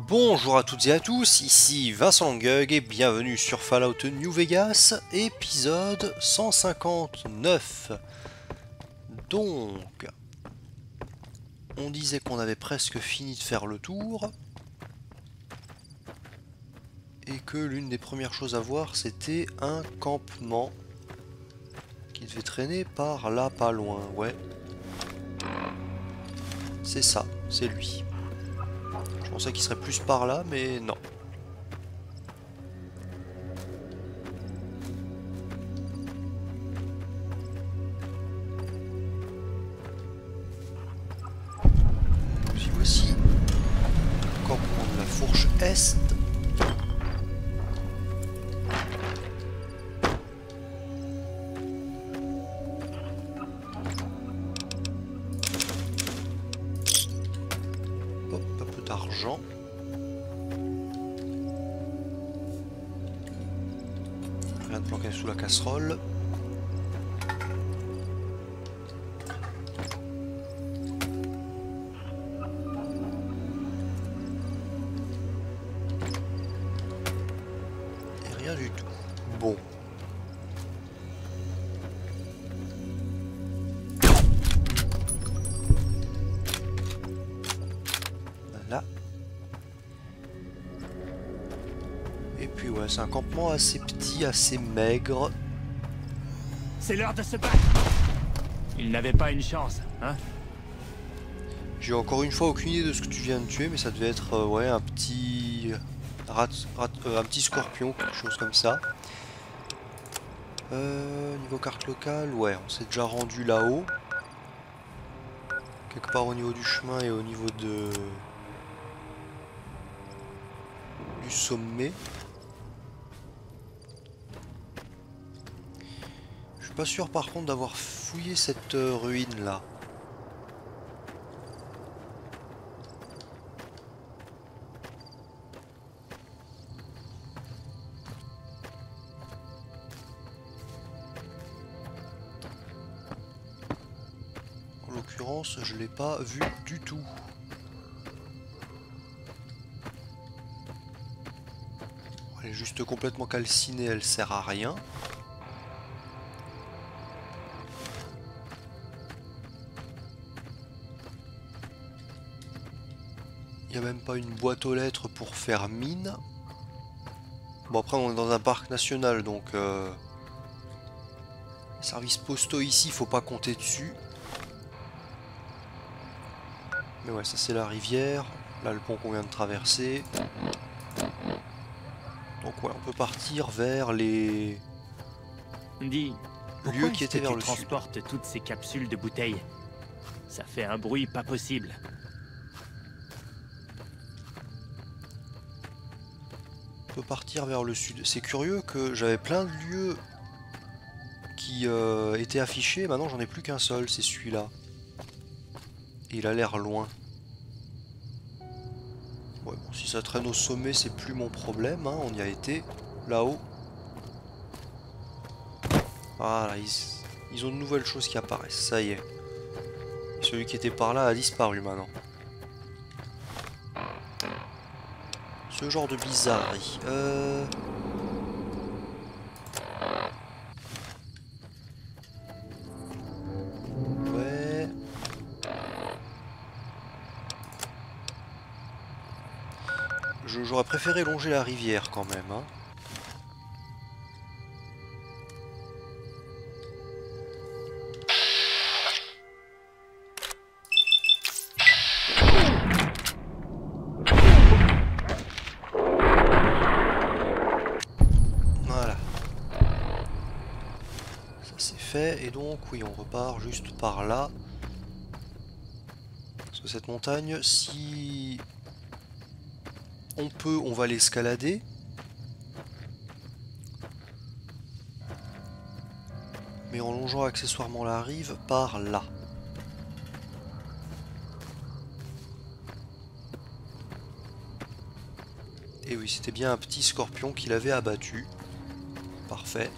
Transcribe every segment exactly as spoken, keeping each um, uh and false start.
Bonjour à toutes et à tous, ici Vincent Gug et bienvenue sur Fallout New Vegas, épisode cent cinquante-neuf. Donc, on disait qu'on avait presque fini de faire le tour et que l'une des premières choses à voir c'était un campement qui devait traîner par là pas loin, ouais. C'est ça, c'est lui. Je pensais qu'il serait plus par là, mais non. Puis voici le campement de la Fourche Est. Hop, un peu d'argent. Rien de planqué sous la casserole. Et rien du tout. Bon. Voilà. Et puis ouais, c'est un campement assez petit, assez maigre. C'est l'heure de se battre. Il n'avait pas une chance, hein? J'ai encore une fois aucune idée de ce que tu viens de tuer, mais ça devait être euh, ouais un petit rat, rat- euh, un petit scorpion, quelque chose comme ça. Euh, niveau carte locale, ouais, on s'est déjà rendu là-haut, quelque part au niveau du chemin et au niveau de du sommet. Je suis pas sûr par contre d'avoir fouillé cette euh, ruine là. En l'occurrence, je l'ai pas vu du tout. Elle est juste complètement calcinée, elle sert à rien. Il n'y a même pas une boîte aux lettres pour faire mine. Bon, après on est dans un parc national, donc euh, les services postaux ici, faut pas compter dessus. Mais ouais, ça c'est la rivière. Là, le pont qu'on vient de traverser. Donc ouais, on peut partir vers les Dis, lieux pourquoi qui est-ce que étaient vers tu le sud. transportes toutes ces capsules de bouteilles? Ça fait un bruit pas possible. On peut partir vers le sud. C'est curieux que j'avais plein de lieux qui euh, étaient affichés. Maintenant, j'en ai plus qu'un seul, c'est celui-là. Et il a l'air loin. Ouais, bon, si ça traîne au sommet, c'est plus mon problème, hein. On y a été là-haut. Voilà, ils, ils ont de nouvelles choses qui apparaissent, ça y est. Celui qui était par là a disparu maintenant. Ce genre de bizarrerie. Euh... Ouais. Je- J'aurais préféré longer la rivière quand même, hein. Voilà. Ça c'est fait. Et donc, oui, on repart juste par là. Parce que cette montagne, si on peut, on va l'escalader. Mais en longeant accessoirement la rive par là. Et oui, c'était bien un petit scorpion qu'il avait abattu. Parfait.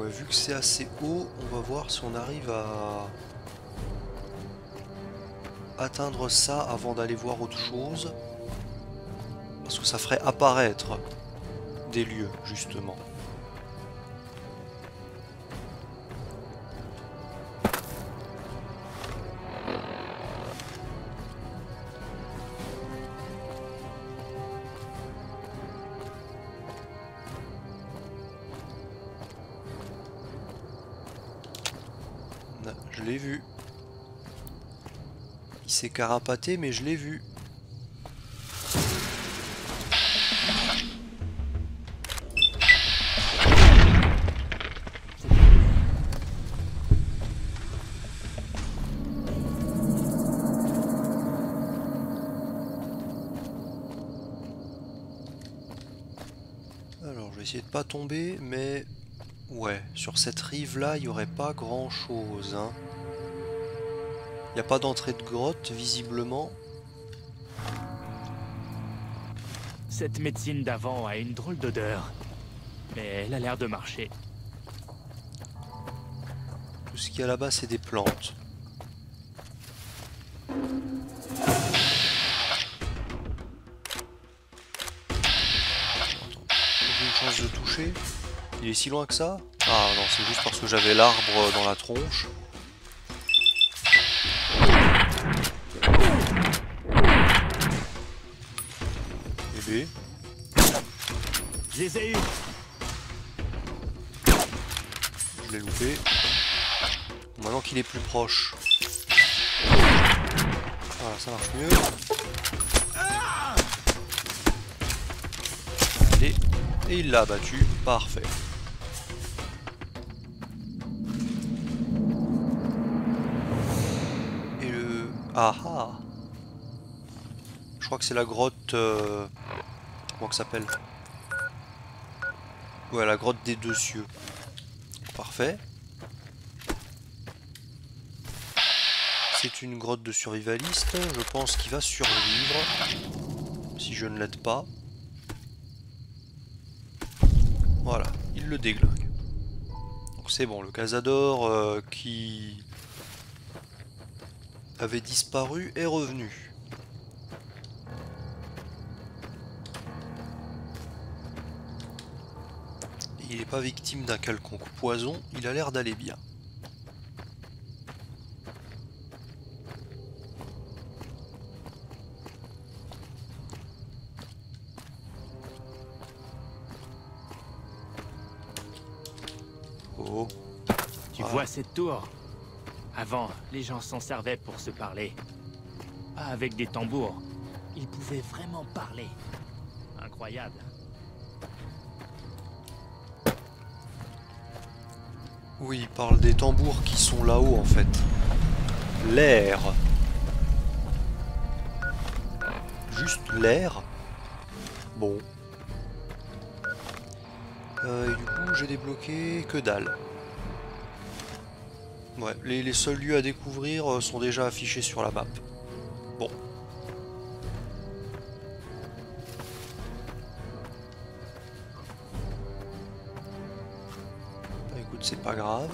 Ouais, vu que c'est assez haut, on va voir si on arrive à atteindre ça avant d'aller voir autre chose. Parce que ça ferait apparaître des lieux, justement. Je l'ai vu. Il s'est carapaté, mais je l'ai vu. Alors, je vais essayer de pas tomber, mais... Ouais, sur cette rive-là, il n'y aurait pas grand-chose, hein. Il n'y a pas d'entrée de grotte, visiblement. Cette médecine d'avant a une drôle d'odeur, mais elle a l'air de marcher. Tout ce qu'il y a là-bas, c'est des plantes. J'ai une chance de toucher. Il est si loin que ça? Ah non, c'est juste parce que j'avais l'arbre dans la tronche. Bébé. Je les ai eus. Je l'ai loupé. Maintenant qu'il est plus proche. Voilà, ça marche mieux. Allez. Et il l'a abattu. Parfait. Et le... Ah ah. Je crois que c'est la grotte... Euh... Comment ça s'appelle? Ouais, la grotte des deux cieux. Parfait. C'est une grotte de survivaliste. Je pense qu'il va survivre. Si je ne l'aide pas. Voilà, il le déglingue. Donc c'est bon, le Cazador euh, qui avait disparu est revenu. Il n'est pas victime d'un quelconque poison, il a l'air d'aller bien. Oh. Tu voilà. Vois cette tour? Avant, les gens s'en servaient pour se parler. Pas avec des tambours. Ils pouvaient vraiment parler. Incroyable. Oui, il parle des tambours qui sont là-haut en fait. L'air. Juste l'air. Bon. Euh, et du coup, j'ai débloqué que dalle. Ouais, les, les seuls lieux à découvrir euh, sont déjà affichés sur la map. Bon. Bah, écoute, c'est pas grave.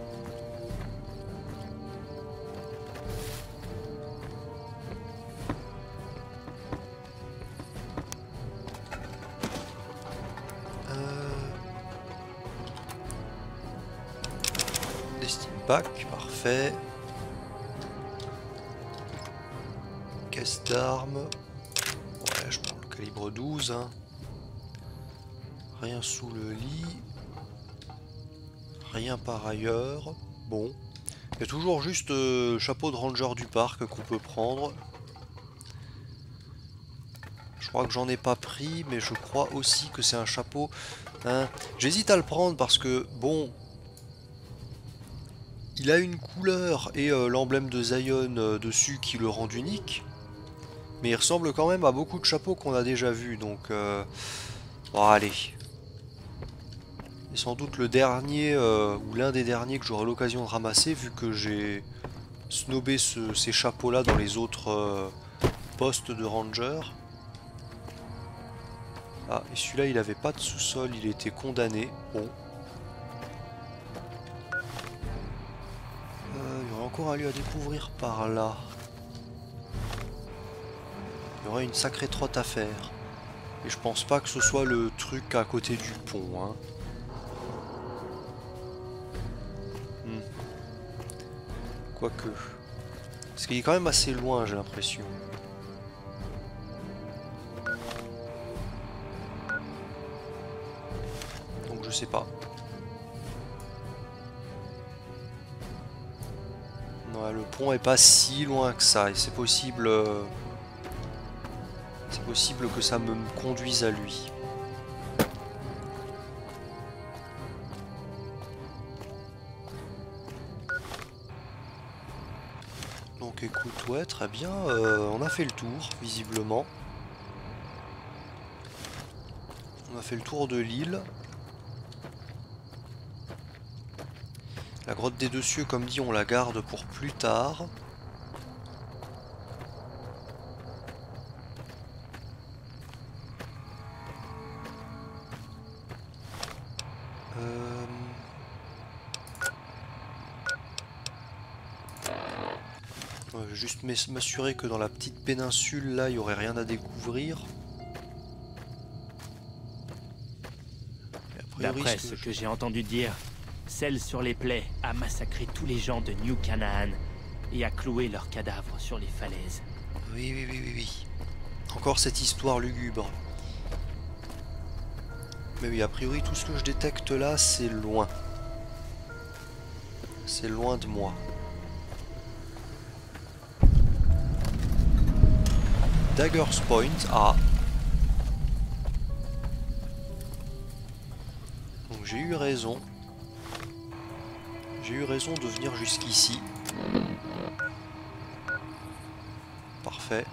Pack, parfait. Caisse d'armes. Ouais, je prends le calibre douze. Hein. Rien sous le lit. Rien par ailleurs. Bon. Il y a toujours juste euh, chapeau de ranger du parc qu'on peut prendre. Je crois que j'en ai pas pris, mais je crois aussi que c'est un chapeau. Hein. J'hésite à le prendre parce que, bon... Il a une couleur et euh, l'emblème de Zion euh, dessus qui le rend unique. Mais il ressemble quand même à beaucoup de chapeaux qu'on a déjà vus. Donc, euh... bon, allez. C'est sans doute le dernier, euh, ou l'un des derniers que j'aurai l'occasion de ramasser, vu que j'ai snobé ce, ces chapeaux-là dans les autres euh, postes de ranger. Ah, et celui-là, il avait pas de sous-sol, il était condamné. Bon. y aurait encore un lieu à découvrir par là. Il y aurait une sacrée trotte à faire. Et je pense pas que ce soit le truc à côté du pont, hein. Hmm. Quoique. Parce qu'il est quand même assez loin, j'ai l'impression. Donc je sais pas. Non, le pont est pas si loin que ça. Et c'est possible... Euh... C'est possible que ça me conduise à lui. Donc écoute, ouais, très bien. Euh, on a fait le tour, visiblement. On a fait le tour de l'île. La grotte des deux cieux, comme dit, on la garde pour plus tard. Euh... Ouais, je vais juste m'assurer que dans la petite péninsule là il n'y aurait rien à découvrir. D'après ce que, que j'ai entendu dire, celle sur les plaies a massacré tous les gens de New Canaan et a cloué leurs cadavres sur les falaises. Oui, oui, oui, oui, oui. Encore cette histoire lugubre. Mais oui, a priori, tout ce que je détecte là, c'est loin. C'est loin de moi. Dagger's Point, ah. Donc j'ai eu raison. J'ai eu raison de venir jusqu'ici. Parfait.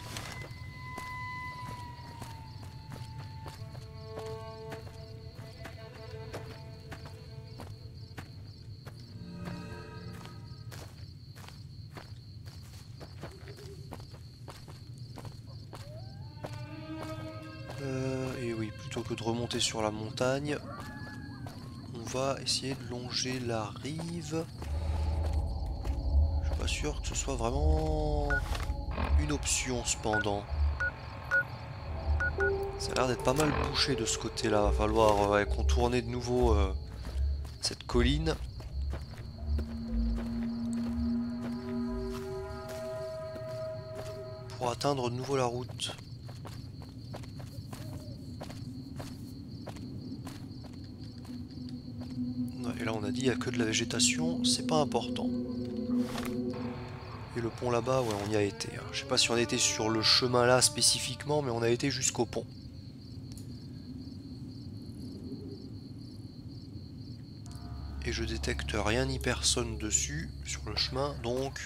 Euh, et oui, plutôt que de remonter sur la montagne, on va essayer de longer la rive. Je suis pas sûr que ce soit vraiment une option cependant. Ça a l'air d'être pas mal bouché de ce côté-là. Va falloir ouais, contourner de nouveau euh, cette colline. Pour atteindre de nouveau la route. Et là on a dit il n'y a que de la végétation, c'est pas important. Et le pont là-bas, ouais on y a été. Hein. Je sais pas si on a été sur le chemin là spécifiquement, mais on a été jusqu'au pont. Et je détecte rien ni personne dessus, sur le chemin, donc...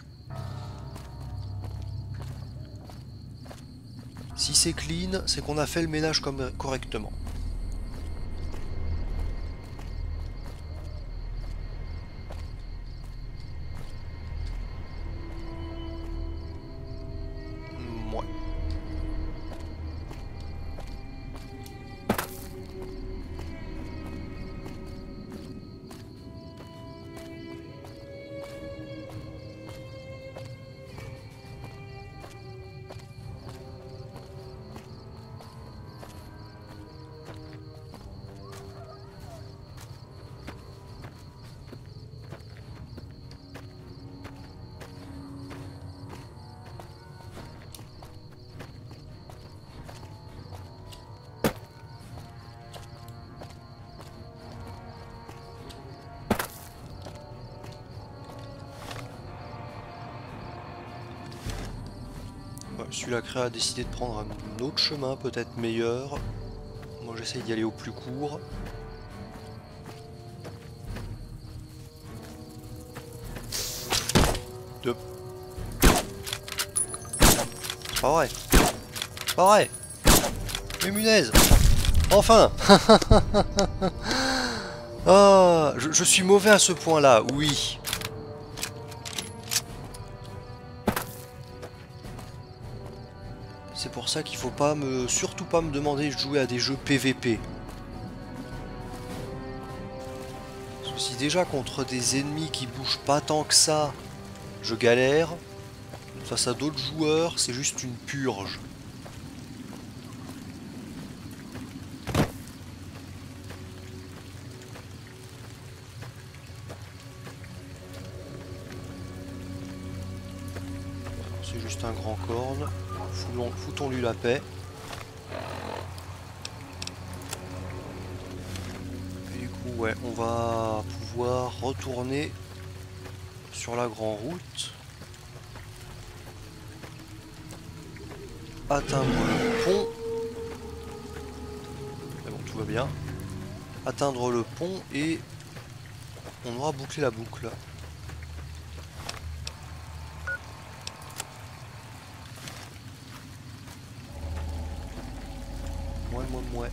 Si c'est clean, c'est qu'on a fait le ménage comme correctement. Celui-là créé a décidé de prendre un autre chemin, peut-être meilleur. Moi j'essaye d'y aller au plus court. Deux. C'est pas vrai. C'est pas vrai. Mais munaise. Enfin. Ah, je, je suis mauvais à ce point-là, oui. C'est pour ça qu'il faut pas me, surtout pas me demander de jouer à des jeux P V P. Parce que si déjà contre des ennemis qui bougent pas tant que ça, je galère. Face à d'autres joueurs, c'est juste une purge. C'est juste un grand corne. Foutons-lui la paix. Et du coup, ouais, on va pouvoir retourner sur la grande route. Atteindre le pont. Mais bon, tout va bien. Atteindre le pont et on aura bouclé la boucle. Mouais, mouais, mouais.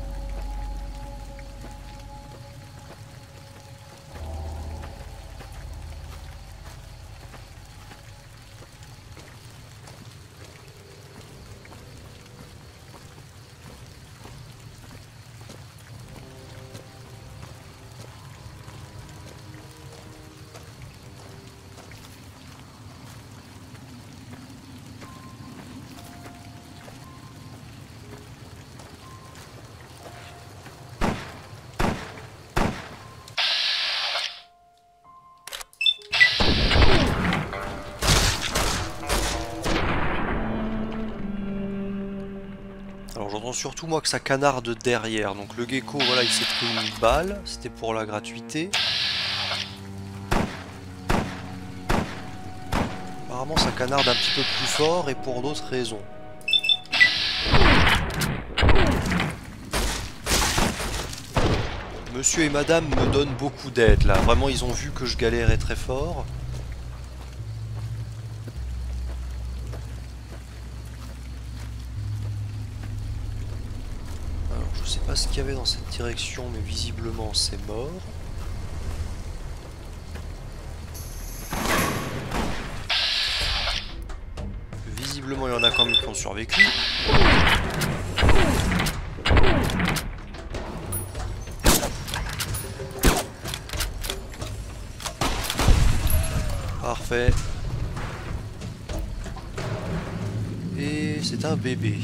Alors j'entends surtout moi que ça canarde derrière, donc le gecko voilà il s'est pris une balle, c'était pour la gratuité. Apparemment ça canarde un petit peu plus fort et pour d'autres raisons. Monsieur et madame me donnent beaucoup d'aide là, vraiment ils ont vu que je galérais très fort. Je sais pas ce qu'il y avait dans cette direction, mais visiblement c'est mort. Visiblement il y en a quand même qui ont survécu. Parfait. Et c'est un bébé.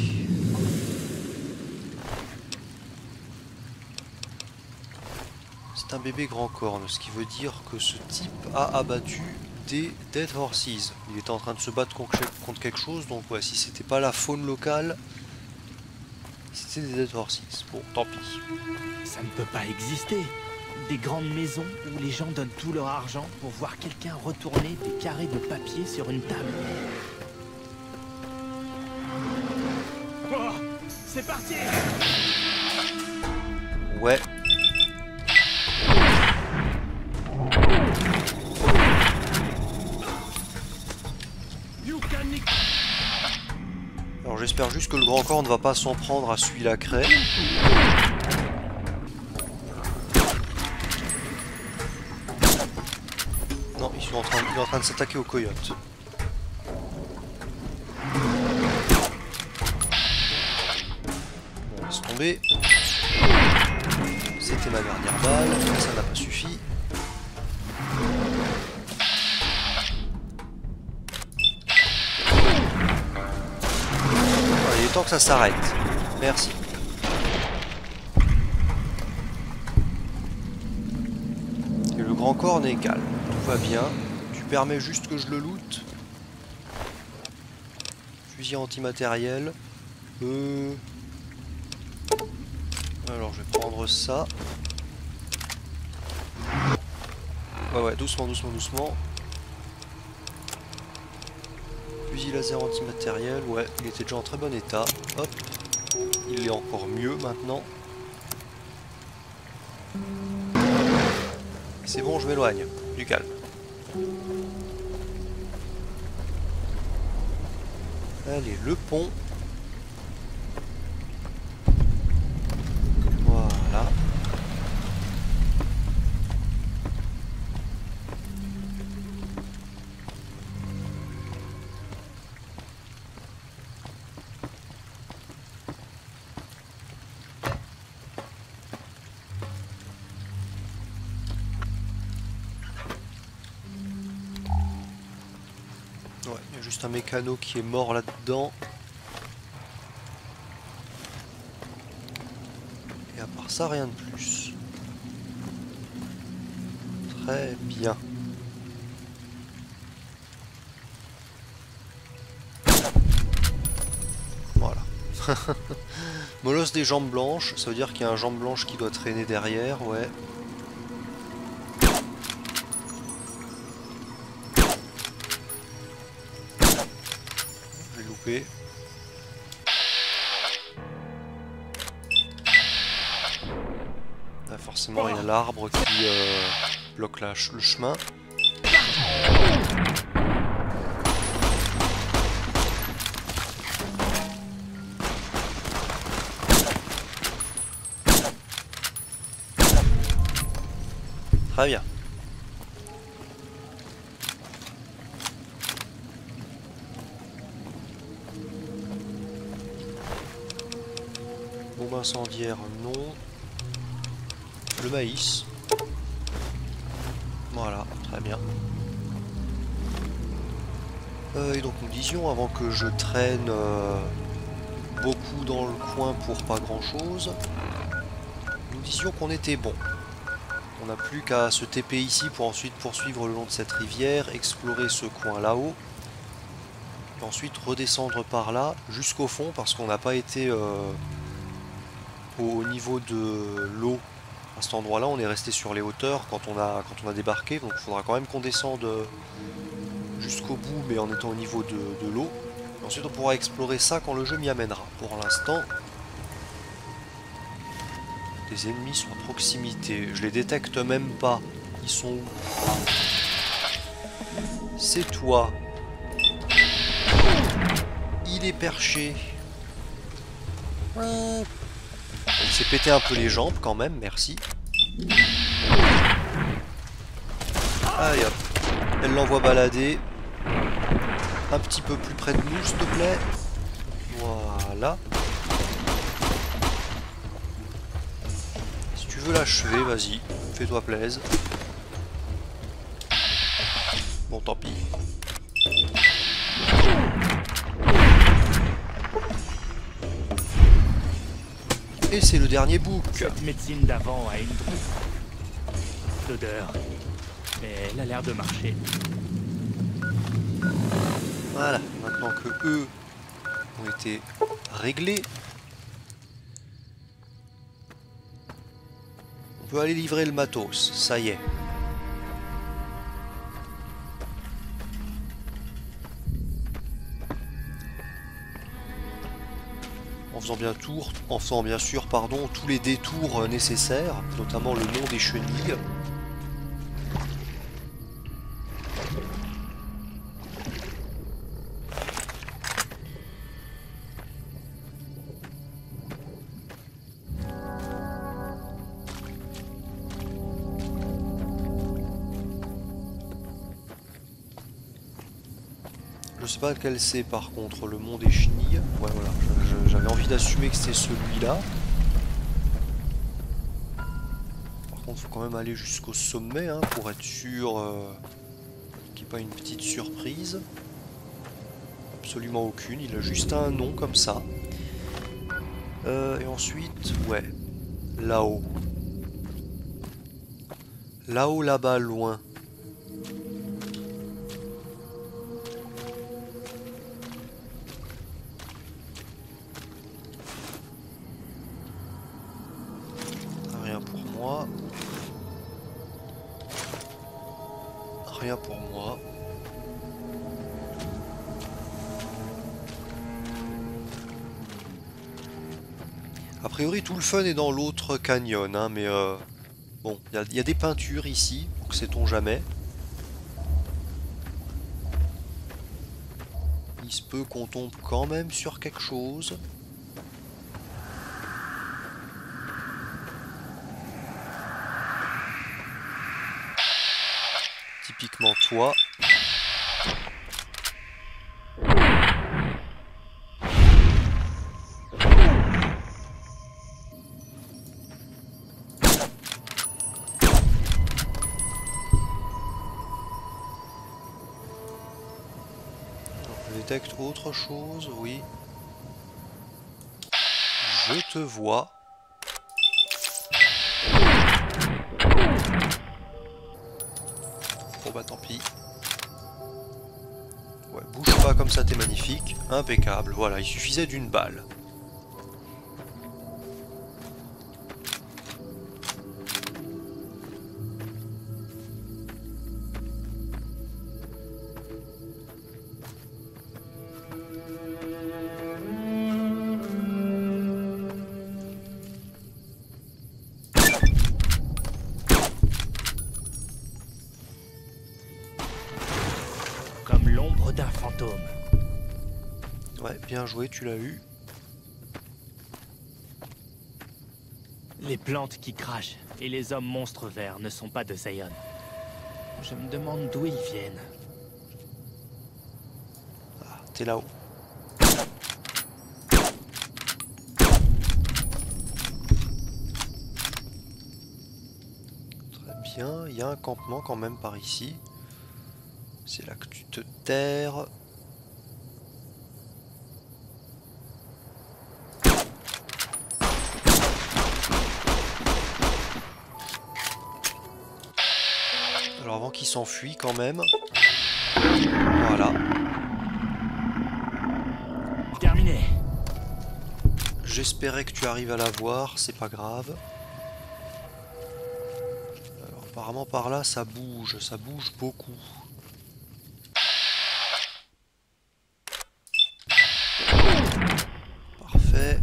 C'est un bébé grand corne, ce qui veut dire que ce type a abattu des Dead Horses. Il était en train de se battre contre quelque chose, donc ouais, si c'était pas la faune locale, c'était des Dead Horses. Bon, tant pis. Ça ne peut pas exister. Des grandes maisons où les gens donnent tout leur argent pour voir quelqu'un retourner des carrés de papier sur une table. Oh, c'est parti! Ouais. Alors j'espère juste que le grand corps ne va pas s'en prendre à celui la craie. Non, il est en train, il est en train de s'attaquer au coyote. On laisse tomber. C'était ma dernière balle, mais ça n'a pas suffi. Il est temps que ça s'arrête. Merci. Et le grand corps est calme. Tout va bien. Tu permets juste que je le loot. Fusil antimatériel. Euh... Alors je vais prendre ça. Ouais ouais, doucement, doucement, doucement. Fusil laser antimatériel, ouais, il était déjà en très bon état. Hop, il est encore mieux maintenant. C'est bon, je m'éloigne, du calme. Allez, le pont. Voilà. juste un mécano qui est mort là-dedans. Et à part ça, rien de plus. Très bien. Voilà. Molosse des jambes blanches, ça veut dire qu'il y a un jambe blanche qui doit traîner derrière, ouais. J'ai loupé. Là, forcément, il y a l'arbre qui euh, bloque la ch le chemin. Très bien. Bombe incendiaire, non. Le maïs. Voilà, très bien. Euh, et donc nous disions, avant que je traîne euh, beaucoup dans le coin pour pas grand chose, nous disions qu'on était bon. On n'a plus qu'à se T P ici pour ensuite poursuivre le long de cette rivière, explorer ce coin là-haut, et ensuite redescendre par là jusqu'au fond parce qu'on n'a pas été euh, au niveau de l'eau. À cet endroit-là, on est resté sur les hauteurs quand on a, quand on a débarqué, donc il faudra quand même qu'on descende jusqu'au bout, mais en étant au niveau de, de l'eau. Ensuite, on pourra explorer ça quand le jeu m'y amènera. Pour l'instant, des ennemis sont à proximité. Je les détecte même pas. Ils sont où? C'est toi. Il est perché. Il s'est pété un peu les jambes quand même, merci. Allez hop. Elle l'envoie balader. Un petit peu plus près de nous, s'il te plaît. Voilà. Si tu veux l'achever, vas-y. Fais-toi plaisir. Bon, tant pis. Et c'est le dernier bouc. Cette médecine d'avant a une d'odeur, mais elle a l'air de marcher. Voilà, maintenant que eux ont été réglés, on peut aller livrer le matos, ça y est. En faisant bien tour, en faisant bien sûr pardon, tous les détours nécessaires, notamment le mont des Chenilles. Je sais pas lequel c'est par contre, le mont des Chenilles. Ouais voilà, j'avais envie d'assumer que c'était celui-là. Par contre, il faut quand même aller jusqu'au sommet hein, pour être sûr euh, qu'il n'y ait pas une petite surprise. Absolument aucune, il a juste un nom comme ça. Euh, et ensuite, ouais, là-haut. Là-haut, là-bas, loin. Rien pour moi. Rien pour moi. A priori, tout le fun est dans l'autre canyon, hein, mais euh, bon, il y, y a des peintures ici, donc sait-on jamais. Il se peut qu'on tombe quand même sur quelque chose. Typiquement toi. détecte autre chose, oui. Je te vois. Bon bah tant pis. Ouais, bouge pas comme ça, t'es magnifique. Impeccable, voilà, il suffisait d'une balle. D'un fantôme. Ouais, bien joué, tu l'as eu. Les plantes qui crachent et les hommes monstres verts ne sont pas de Zion. Je me demande d'où ils viennent. Ah, t'es là-haut. Très bien, il y a un campement quand même par ici. C'est là que tu te terres. Alors avant qu'il s'enfuit quand même. Voilà. Terminé. J'espérais que tu arrives à la voir, c'est pas grave. Alors apparemment par là ça bouge, ça bouge beaucoup. Parfait.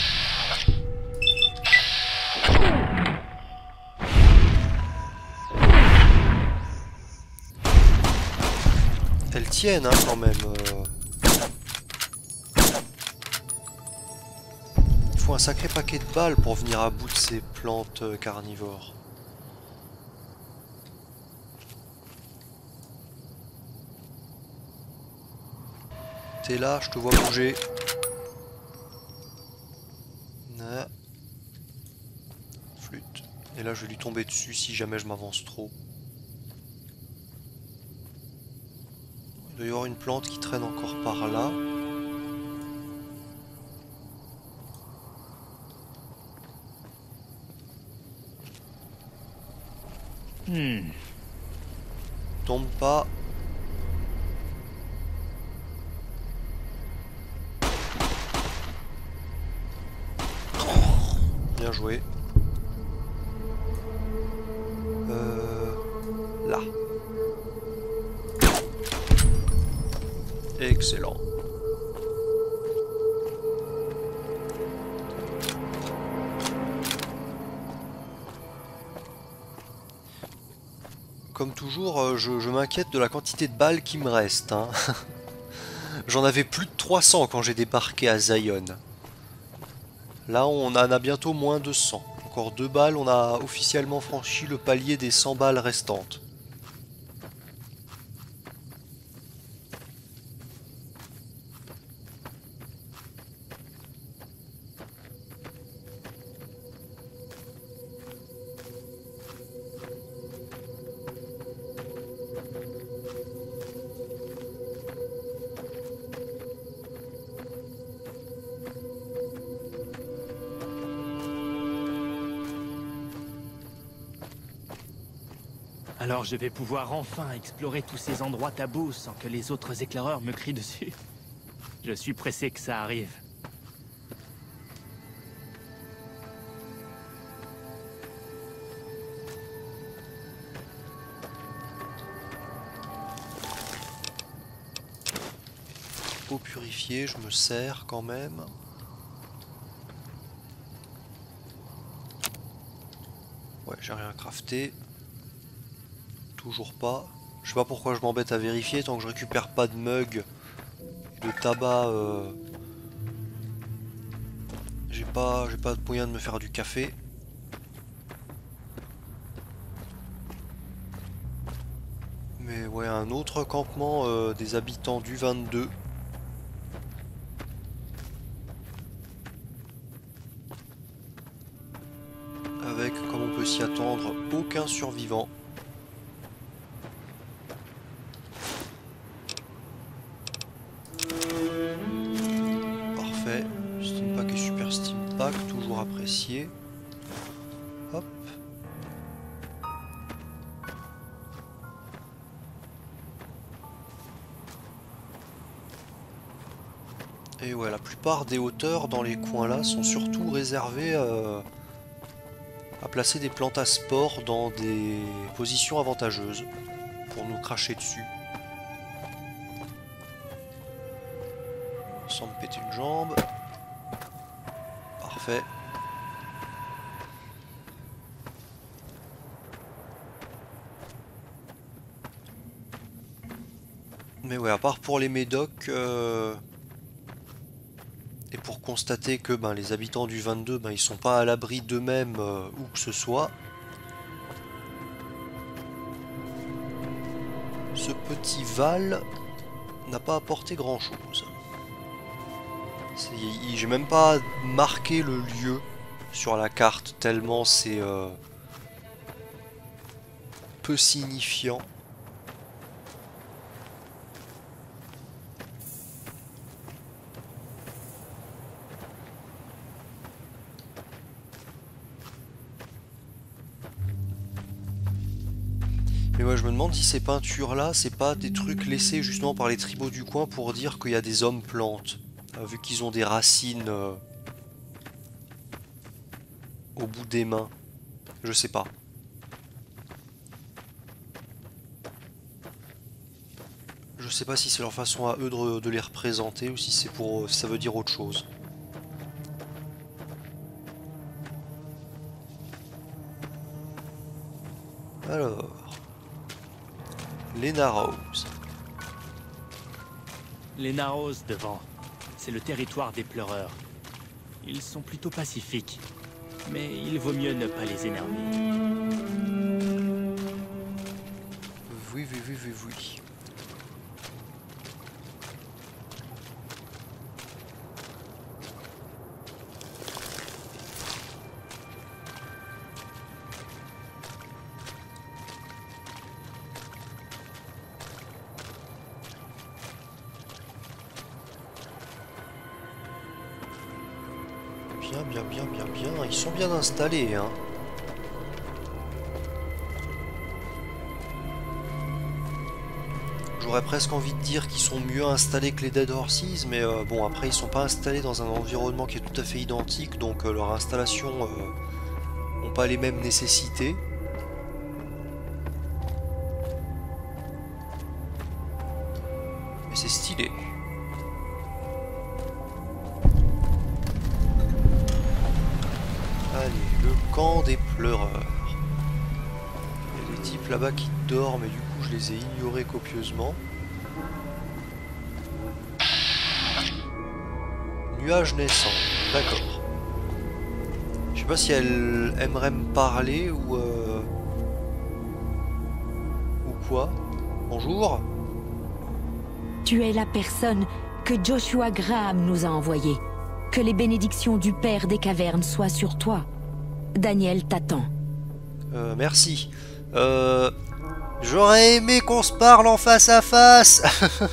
Elles tiennent hein, quand même. Euh... Il faut un sacré paquet de balles pour venir à bout de ces plantes euh, carnivores. T'es là, je te vois bouger. Ah. Flûte. Et là je vais lui tomber dessus si jamais je m'avance trop. Il doit y avoir une plante qui traîne encore par là. Hmm. Tombe pas. Bien joué. Euh, là. Excellent. Comme toujours, je, je m'inquiète de la quantité de balles qui me reste. Hein. J'en avais plus de trois cents quand j'ai débarqué à Zion. Là, on en a bientôt moins de cent. Encore deux balles, on a officiellement franchi le palier des cent balles restantes. Alors je vais pouvoir enfin explorer tous ces endroits tabous sans que les autres éclaireurs me crient dessus. Je suis pressé que ça arrive. Eau purifiée, je me sers quand même. Ouais, j'ai rien crafté. Toujours pas. Je sais pas pourquoi je m'embête à vérifier tant que je récupère pas de mug, de tabac. Euh... J'ai pas, j'ai pas de moyen de me faire du café. Mais ouais, un autre campement euh, des habitants du vingt-deux. Avec, comme on peut s'y attendre, aucun survivant. papier. Hop. Et ouais, la plupart des hauteurs dans les coins là sont surtout réservées euh, à placer des plantes à spores dans des positions avantageuses pour nous cracher dessus. Sans me péter une jambe. Parfait. Mais ouais, à part pour les médocs, euh, et pour constater que ben, les habitants du vingt-deux, ben, ils sont pas à l'abri d'eux-mêmes euh, où que ce soit, ce petit Val n'a pas apporté grand-chose. J'ai même pas marqué le lieu sur la carte, tellement c'est euh, peu signifiant. Mais moi je me demande si ces peintures là, c'est pas des trucs laissés justement par les tribaux du coin pour dire qu'il y a des hommes plantes, euh, vu qu'ils ont des racines euh, au bout des mains. Je sais pas. Je sais pas si c'est leur façon à eux de, de les représenter ou si c'est pour, si ça veut dire autre chose. Alors, les Narrows. Les Narrows devant, c'est le territoire des pleureurs. Ils sont plutôt pacifiques, mais il vaut mieux ne pas les énerver. Oui, oui, oui, oui, oui. Bien, bien, bien, bien, bien. Ils sont bien installés, hein. J'aurais presque envie de dire qu'ils sont mieux installés que les Dead Horses, mais euh, bon, après, ils sont pas installés dans un environnement qui est tout à fait identique, donc euh, leur installation euh, n'ont pas les mêmes nécessités. Mais c'est stylé. Allez, le camp des pleureurs. Il y a des types là-bas qui dorment et du coup je les ai ignorés copieusement. Nuage naissant, d'accord. Je sais pas si elle aimerait me parler ou... Euh... ou quoi. Bonjour. Tu es la personne que Joshua Graham nous a envoyée. Que les bénédictions du Père des Cavernes soient sur toi. Daniel t'attend. Euh, merci. Euh... J'aurais aimé qu'on se parle en face à face.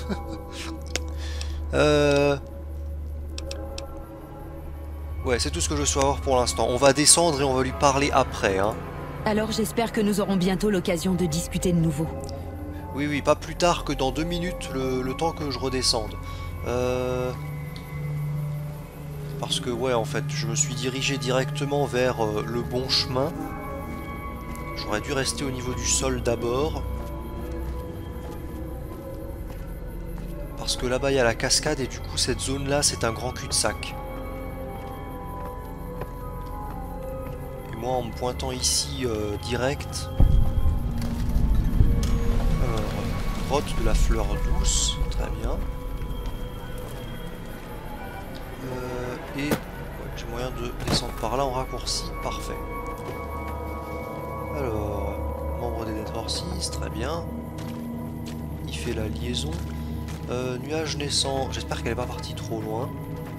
euh... Ouais, c'est tout ce que je souhaite avoir pour l'instant. On va descendre et on va lui parler après, hein. Alors j'espère que nous aurons bientôt l'occasion de discuter de nouveau. Oui, oui, pas plus tard que dans deux minutes, le, le temps que je redescende. Euh... Parce que, ouais, en fait, je me suis dirigé directement vers euh, le bon chemin. J'aurais dû rester au niveau du sol d'abord. Parce que là-bas, il y a la cascade et du coup, cette zone-là, c'est un grand cul-de-sac. Et moi, en me pointant ici euh, direct... Alors, grotte de la fleur douce, très bien. Euh, et ouais, j'ai moyen de descendre par là en raccourci, parfait. Alors, membre des Dead Horses, très bien. Il fait la liaison. Euh, nuage naissant, j'espère qu'elle n'est pas partie trop loin.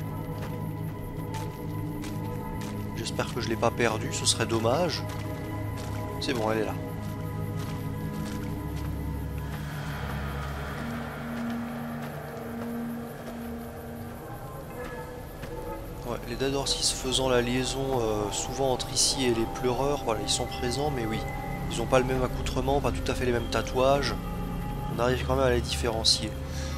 J'espère que je ne l'ai pas perdue, ce serait dommage. C'est bon, elle est là. Ouais, les Dead Horses faisant la liaison euh, souvent entre ici et les pleureurs, voilà, ils sont présents, mais oui, ils n'ont pas le même accoutrement, pas tout à fait les mêmes tatouages. On arrive quand même à les différencier.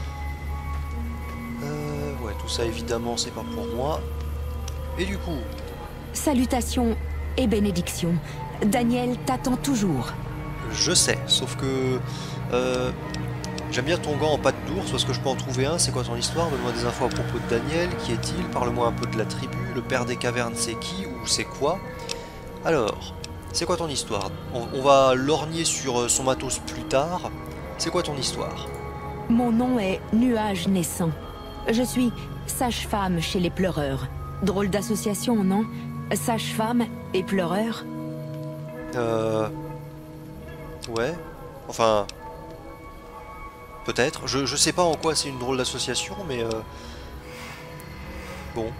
Euh, ouais, tout ça évidemment c'est pas pour moi. Et du coup... Salutations et bénédictions. Daniel t'attend toujours. Je sais, sauf que... Euh, J'aime bien ton gant en patte d'ours, parce que je peux en trouver un. C'est quoi ton histoire? Donne-moi des infos à propos de Daniel. Qui est-il? Parle-moi un peu de la tribu. Le père des cavernes, c'est qui? Ou c'est quoi? Alors, c'est quoi ton histoire? on, on va lorgner sur son matos plus tard. C'est quoi ton histoire? Mon nom est Nuage Naissant. Je suis sage-femme chez les pleureurs. Drôle d'association, non? Sage-femme et pleureur? Euh... Ouais. Enfin... Peut-être. Je, je sais pas en quoi c'est une drôle d'association, mais... Euh... Bon.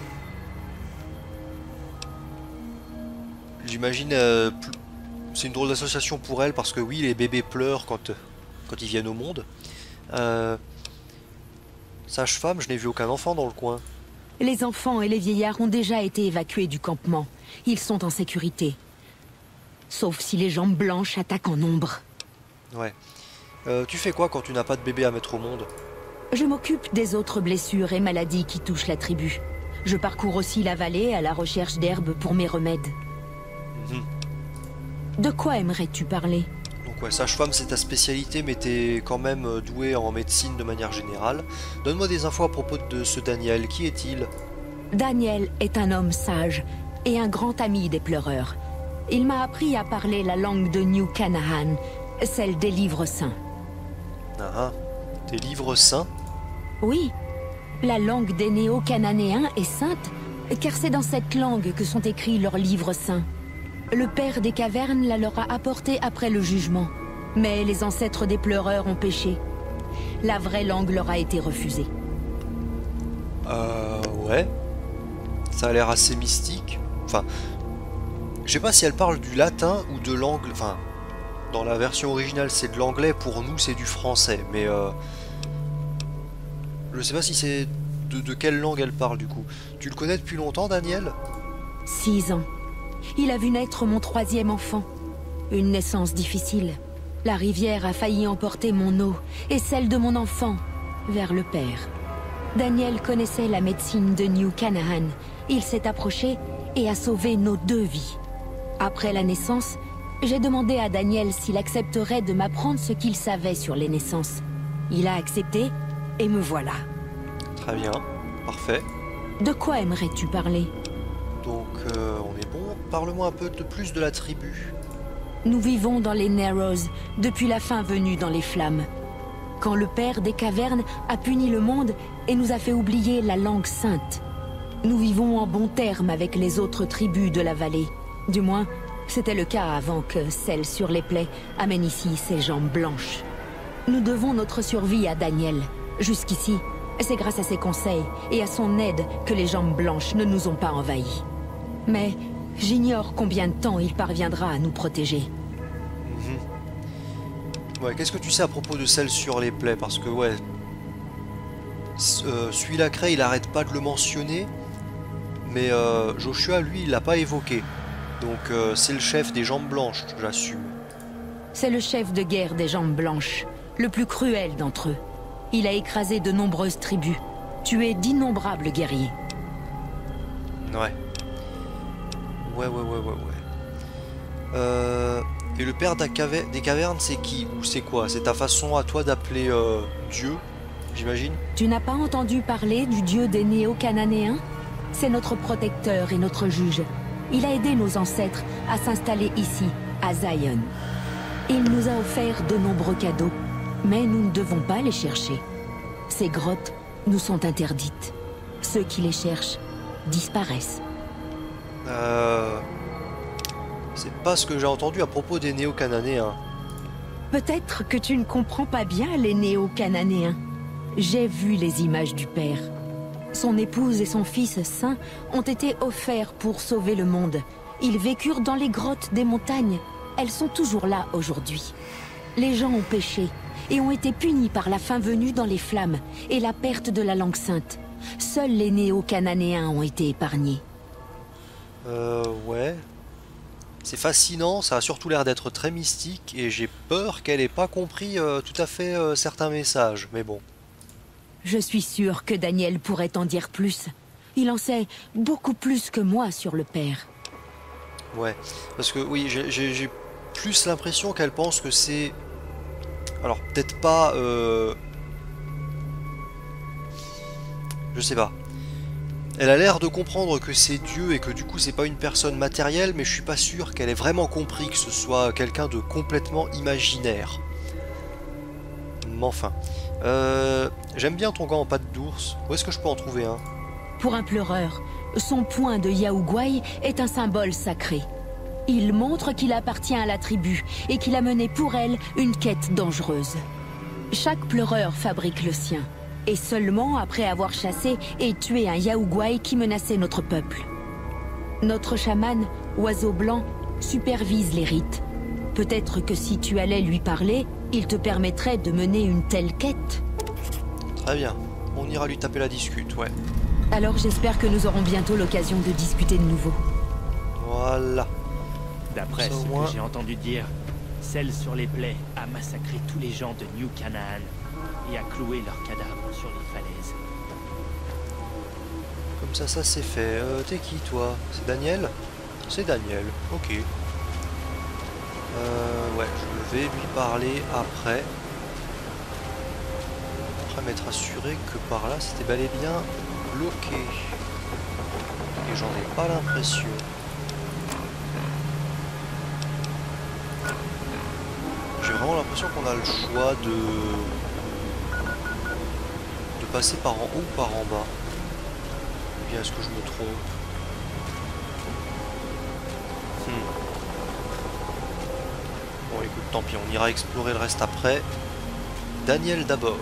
J'imagine... Euh, c'est une drôle d'association pour elle, parce que oui, les bébés pleurent quand, quand ils viennent au monde. Euh... Sage-femme, je n'ai vu aucun enfant dans le coin. Les enfants et les vieillards ont déjà été évacués du campement. Ils sont en sécurité. Sauf si les jambes blanches attaquent en nombre. Ouais. Euh, tu fais quoi quand tu n'as pas de bébé à mettre au monde? Je m'occupe des autres blessures et maladies qui touchent la tribu. Je parcours aussi la vallée à la recherche d'herbes pour mes remèdes. Mmh. De quoi aimerais-tu parler? Donc ouais, sage-femme c'est ta spécialité, mais t'es quand même doué en médecine de manière générale. Donne-moi des infos à propos de ce Daniel. Qui est-il? Daniel est un homme sage et un grand ami des pleureurs. Il m'a appris à parler la langue de New Canaan, celle des livres saints. Ah ah, des livres saints? Oui, la langue des néo-cananéens est sainte, car c'est dans cette langue que sont écrits leurs livres saints. Le père des cavernes la leur a apportée après le jugement, mais les ancêtres des pleureurs ont péché. La vraie langue leur a été refusée. Euh, ouais. Ça a l'air assez mystique. Enfin, je sais pas si elle parle du latin ou de l'anglais. Enfin, dans la version originale c'est de l'anglais, pour nous c'est du français, mais euh, je sais pas si c'est de, de quelle langue elle parle du coup. Tu le connais depuis longtemps, Daniel? Six ans. Il a vu naître mon troisième enfant. Une naissance difficile. La rivière a failli emporter mon eau et celle de mon enfant vers le père. Daniel connaissait la médecine de New Canaan. Il s'est approché et a sauvé nos deux vies. Après la naissance, j'ai demandé à Daniel s'il accepterait de m'apprendre ce qu'il savait sur les naissances. Il a accepté, et me voilà. Très bien, parfait. De quoi aimerais-tu parler? Donc, euh, on est bon. Parle-moi un peu de plus de la tribu. Nous vivons dans les Narrows, depuis la fin venue dans les flammes. Quand le père des cavernes a puni le monde et nous a fait oublier la langue sainte. Nous vivons en bons termes avec les autres tribus de la vallée. Du moins, c'était le cas avant que celle sur les plaies amène ici ses jambes blanches. Nous devons notre survie à Daniel. Jusqu'ici, c'est grâce à ses conseils et à son aide que les jambes blanches ne nous ont pas envahis. Mais j'ignore combien de temps il parviendra à nous protéger. Mmh. Ouais, qu'est-ce que tu sais à propos de celle sur les plaies? Parce que, ouais... Euh, celui-là, Cray, il arrête pas de le mentionner. Mais euh, Joshua, lui, il l'a pas évoqué. Donc euh, c'est le chef des jambes blanches, j'assume. C'est le chef de guerre des jambes blanches, le plus cruel d'entre eux. Il a écrasé de nombreuses tribus, tué d'innombrables guerriers. Ouais. Ouais, ouais, ouais, ouais, ouais. Euh... Et le père des cavernes, c'est qui? Ou c'est quoi? C'est ta façon à toi d'appeler euh, Dieu, j'imagine? Tu n'as pas entendu parler du dieu des néo-cananéens? C'est notre protecteur et notre juge. Il a aidé nos ancêtres à s'installer ici, à Zion. Il nous a offert de nombreux cadeaux, mais nous ne devons pas les chercher. Ces grottes nous sont interdites. Ceux qui les cherchent disparaissent. Euh... C'est pas ce que j'ai entendu à propos des néo-cananéens. Peut-être que tu ne comprends pas bien les néo-cananéens. J'ai vu les images du père. Son épouse et son fils saint ont été offerts pour sauver le monde. Ils vécurent dans les grottes des montagnes. Elles sont toujours là aujourd'hui. Les gens ont péché et ont été punis par la fin venue dans les flammes et la perte de la langue sainte. Seuls les néo-cananéens ont été épargnés. Euh, ouais. C'est fascinant, ça a surtout l'air d'être très mystique, et j'ai peur qu'elle ait pas compris euh, tout à fait euh, certains messages, mais bon. Je suis sûre que Daniel pourrait en dire plus. Il en sait beaucoup plus que moi sur le père. Ouais, parce que oui, j'ai plus l'impression qu'elle pense que c'est... Alors, peut-être pas... Euh... Je sais pas. Elle a l'air de comprendre que c'est Dieu et que du coup c'est pas une personne matérielle, mais je suis pas sûr qu'elle ait vraiment compris que ce soit quelqu'un de complètement imaginaire. Mais enfin. Euh... J'aime bien ton gant en pâte d'ours. Où est-ce que je peux en trouver un? Pour un pleureur, son poing de Yaoguai est un symbole sacré. Il montre qu'il appartient à la tribu et qu'il a mené pour elle une quête dangereuse. Chaque pleureur fabrique le sien, et seulement après avoir chassé et tué un Yaoguai qui menaçait notre peuple. Notre chaman, Oiseau Blanc, supervise les rites. Peut-être que si tu allais lui parler, il te permettrait de mener une telle quête. Très bien, on ira lui taper la discute, ouais. Alors j'espère que nous aurons bientôt l'occasion de discuter de nouveau. Voilà. D'après ce moins... que j'ai entendu dire, celle sur les plaies a massacré tous les gens de New Canaan et a cloué leurs cadavres sur les falaises. Comme ça, ça c'est fait. Euh, T'es qui toi? C'est Daniel? C'est Daniel, ok. Euh, ouais, je vais lui parler après. Après m'être assuré que par là c'était bel et bien bloqué. Et j'en ai pas l'impression. J'ai vraiment l'impression qu'on a le choix de... de passer par en haut ou par en bas. Ou bien est-ce que je me trompe? hmm. Bon écoute, tant pis, on ira explorer le reste après. Daniel d'abord.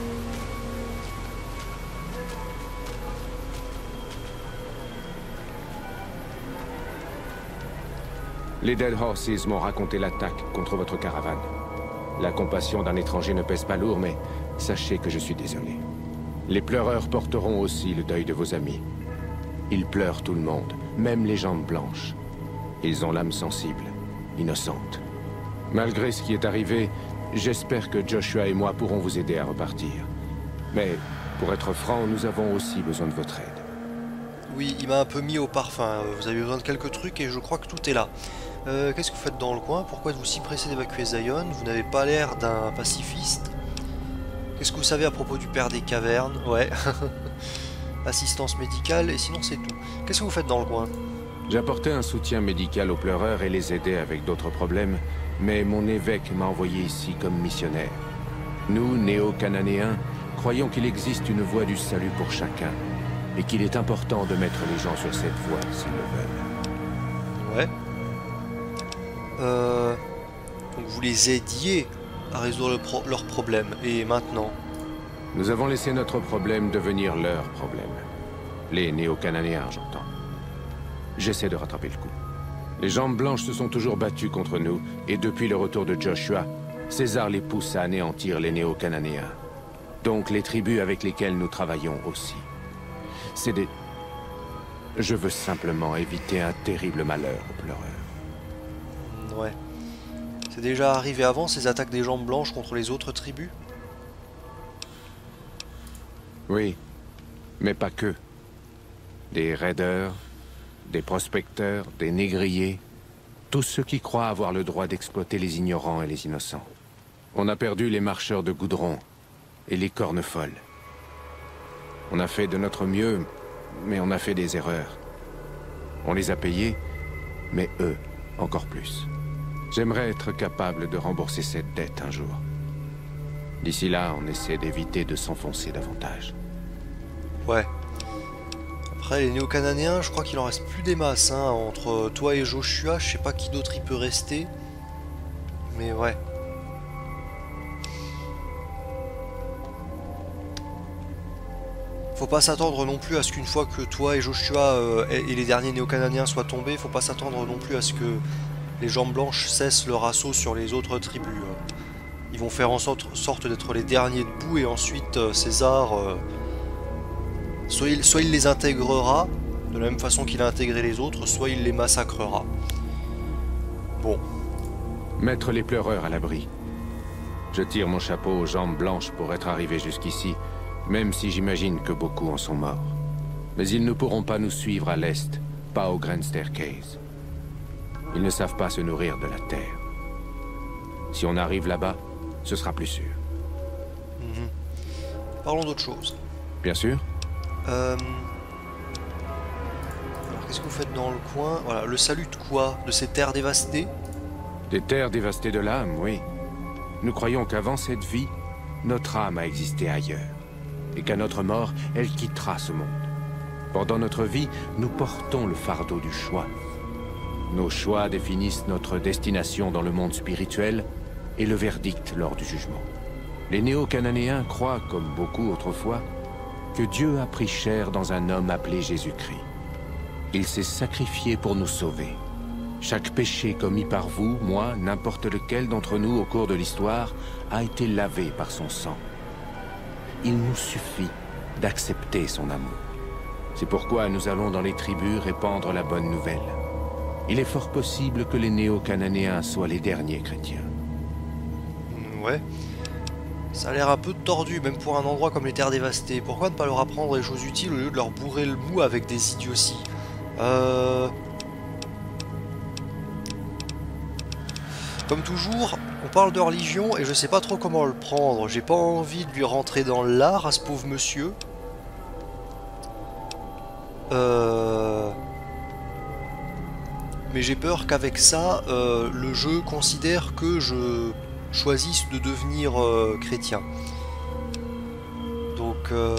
Les Dead Horses m'ont raconté l'attaque contre votre caravane. La compassion d'un étranger ne pèse pas lourd, mais sachez que je suis désolé. Les pleureurs porteront aussi le deuil de vos amis. Ils pleurent tout le monde, même les jambes blanches. Ils ont l'âme sensible, innocente. Malgré ce qui est arrivé, j'espère que Joshua et moi pourrons vous aider à repartir. Mais, pour être franc, nous avons aussi besoin de votre aide. Oui, il m'a un peu mis au parfum. Vous avez besoin de quelques trucs et je crois que tout est là. Euh, Qu'est-ce que vous faites dans le coin? Pourquoi êtes-vous si pressé d'évacuer Zion? Vous n'avez pas l'air d'un pacifiste. Qu'est-ce que vous savez à propos du père des cavernes? Ouais. Assistance médicale, et sinon c'est tout. Qu'est-ce que vous faites dans le coin? J'apportais un soutien médical aux pleureurs et les aidais avec d'autres problèmes, mais mon évêque m'a envoyé ici comme missionnaire. Nous, néo-cananéens, croyons qu'il existe une voie du salut pour chacun, et qu'il est important de mettre les gens sur cette voie s'ils le veulent. Ouais. Euh, donc vous les aidiez à résoudre le pro leurs problèmes, et maintenant? Nous avons laissé notre problème devenir leur problème. Les néo-cananéens, j'entends. J'essaie de rattraper le coup. Les jambes blanches se sont toujours battues contre nous, et depuis le retour de Joshua, César les pousse à anéantir les néo-cananéens. Donc les tribus avec lesquelles nous travaillons aussi. C'est des... Je veux simplement éviter un terrible malheur aux pleureurs. Ouais. C'est déjà arrivé avant ces attaques des jambes blanches contre les autres tribus? Oui, mais pas que. Des raiders, des prospecteurs, des négriers, tous ceux qui croient avoir le droit d'exploiter les ignorants et les innocents. On a perdu les marcheurs de goudron et les cornes folles. On a fait de notre mieux, mais on a fait des erreurs. On les a payés, mais eux, encore plus. J'aimerais être capable de rembourser cette dette un jour. D'ici là, on essaie d'éviter de s'enfoncer davantage. Ouais. Après, les néo-cananéens, je crois qu'il en reste plus des masses, hein. Entre toi et Joshua, je sais pas qui d'autre il peut rester. Mais ouais. Faut pas s'attendre non plus à ce qu'une fois que toi et Joshua euh, et, et les derniers néo-cananéens soient tombés, faut pas s'attendre non plus à ce que les jambes blanches cessent leur assaut sur les autres tribus. Ils vont faire en sorte, sorte d'être les derniers debout et ensuite euh, César euh, Soit il, soit il les intégrera, de la même façon qu'il a intégré les autres, soit il les massacrera. Bon. Mettre les pleureurs à l'abri. Je tire mon chapeau aux jambes blanches pour être arrivé jusqu'ici, même si j'imagine que beaucoup en sont morts. Mais ils ne pourront pas nous suivre à l'est, pas au Grand Staircase. Ils ne savent pas se nourrir de la terre. Si on arrive là-bas, ce sera plus sûr. Mmh. Parlons d'autre chose. Bien sûr. Euh... Alors, qu'est-ce que vous faites dans le coin? Voilà, le salut de quoi? De ces terres dévastées? Des terres dévastées de l'âme, oui. Nous croyons qu'avant cette vie, notre âme a existé ailleurs, et qu'à notre mort, elle quittera ce monde. Pendant notre vie, nous portons le fardeau du choix. Nos choix définissent notre destination dans le monde spirituel et le verdict lors du jugement. Les néo-cananéens croient, comme beaucoup autrefois, que Dieu a pris chair dans un homme appelé Jésus-Christ. Il s'est sacrifié pour nous sauver. Chaque péché commis par vous, moi, n'importe lequel d'entre nous au cours de l'histoire, a été lavé par son sang. Il nous suffit d'accepter son amour. C'est pourquoi nous allons dans les tribus répandre la bonne nouvelle. Il est fort possible que les néo-cananéens soient les derniers chrétiens. Ouais. Ça a l'air un peu tordu, même pour un endroit comme les terres dévastées. Pourquoi ne pas leur apprendre les choses utiles au lieu de leur bourrer le mou avec des idioties? Euh... Comme toujours, on parle de religion et je sais pas trop comment le prendre. J'ai pas envie de lui rentrer dans l'art à ce pauvre monsieur. Euh... Mais j'ai peur qu'avec ça, euh, le jeu considère que je choisisse de devenir euh, chrétien. Donc, euh...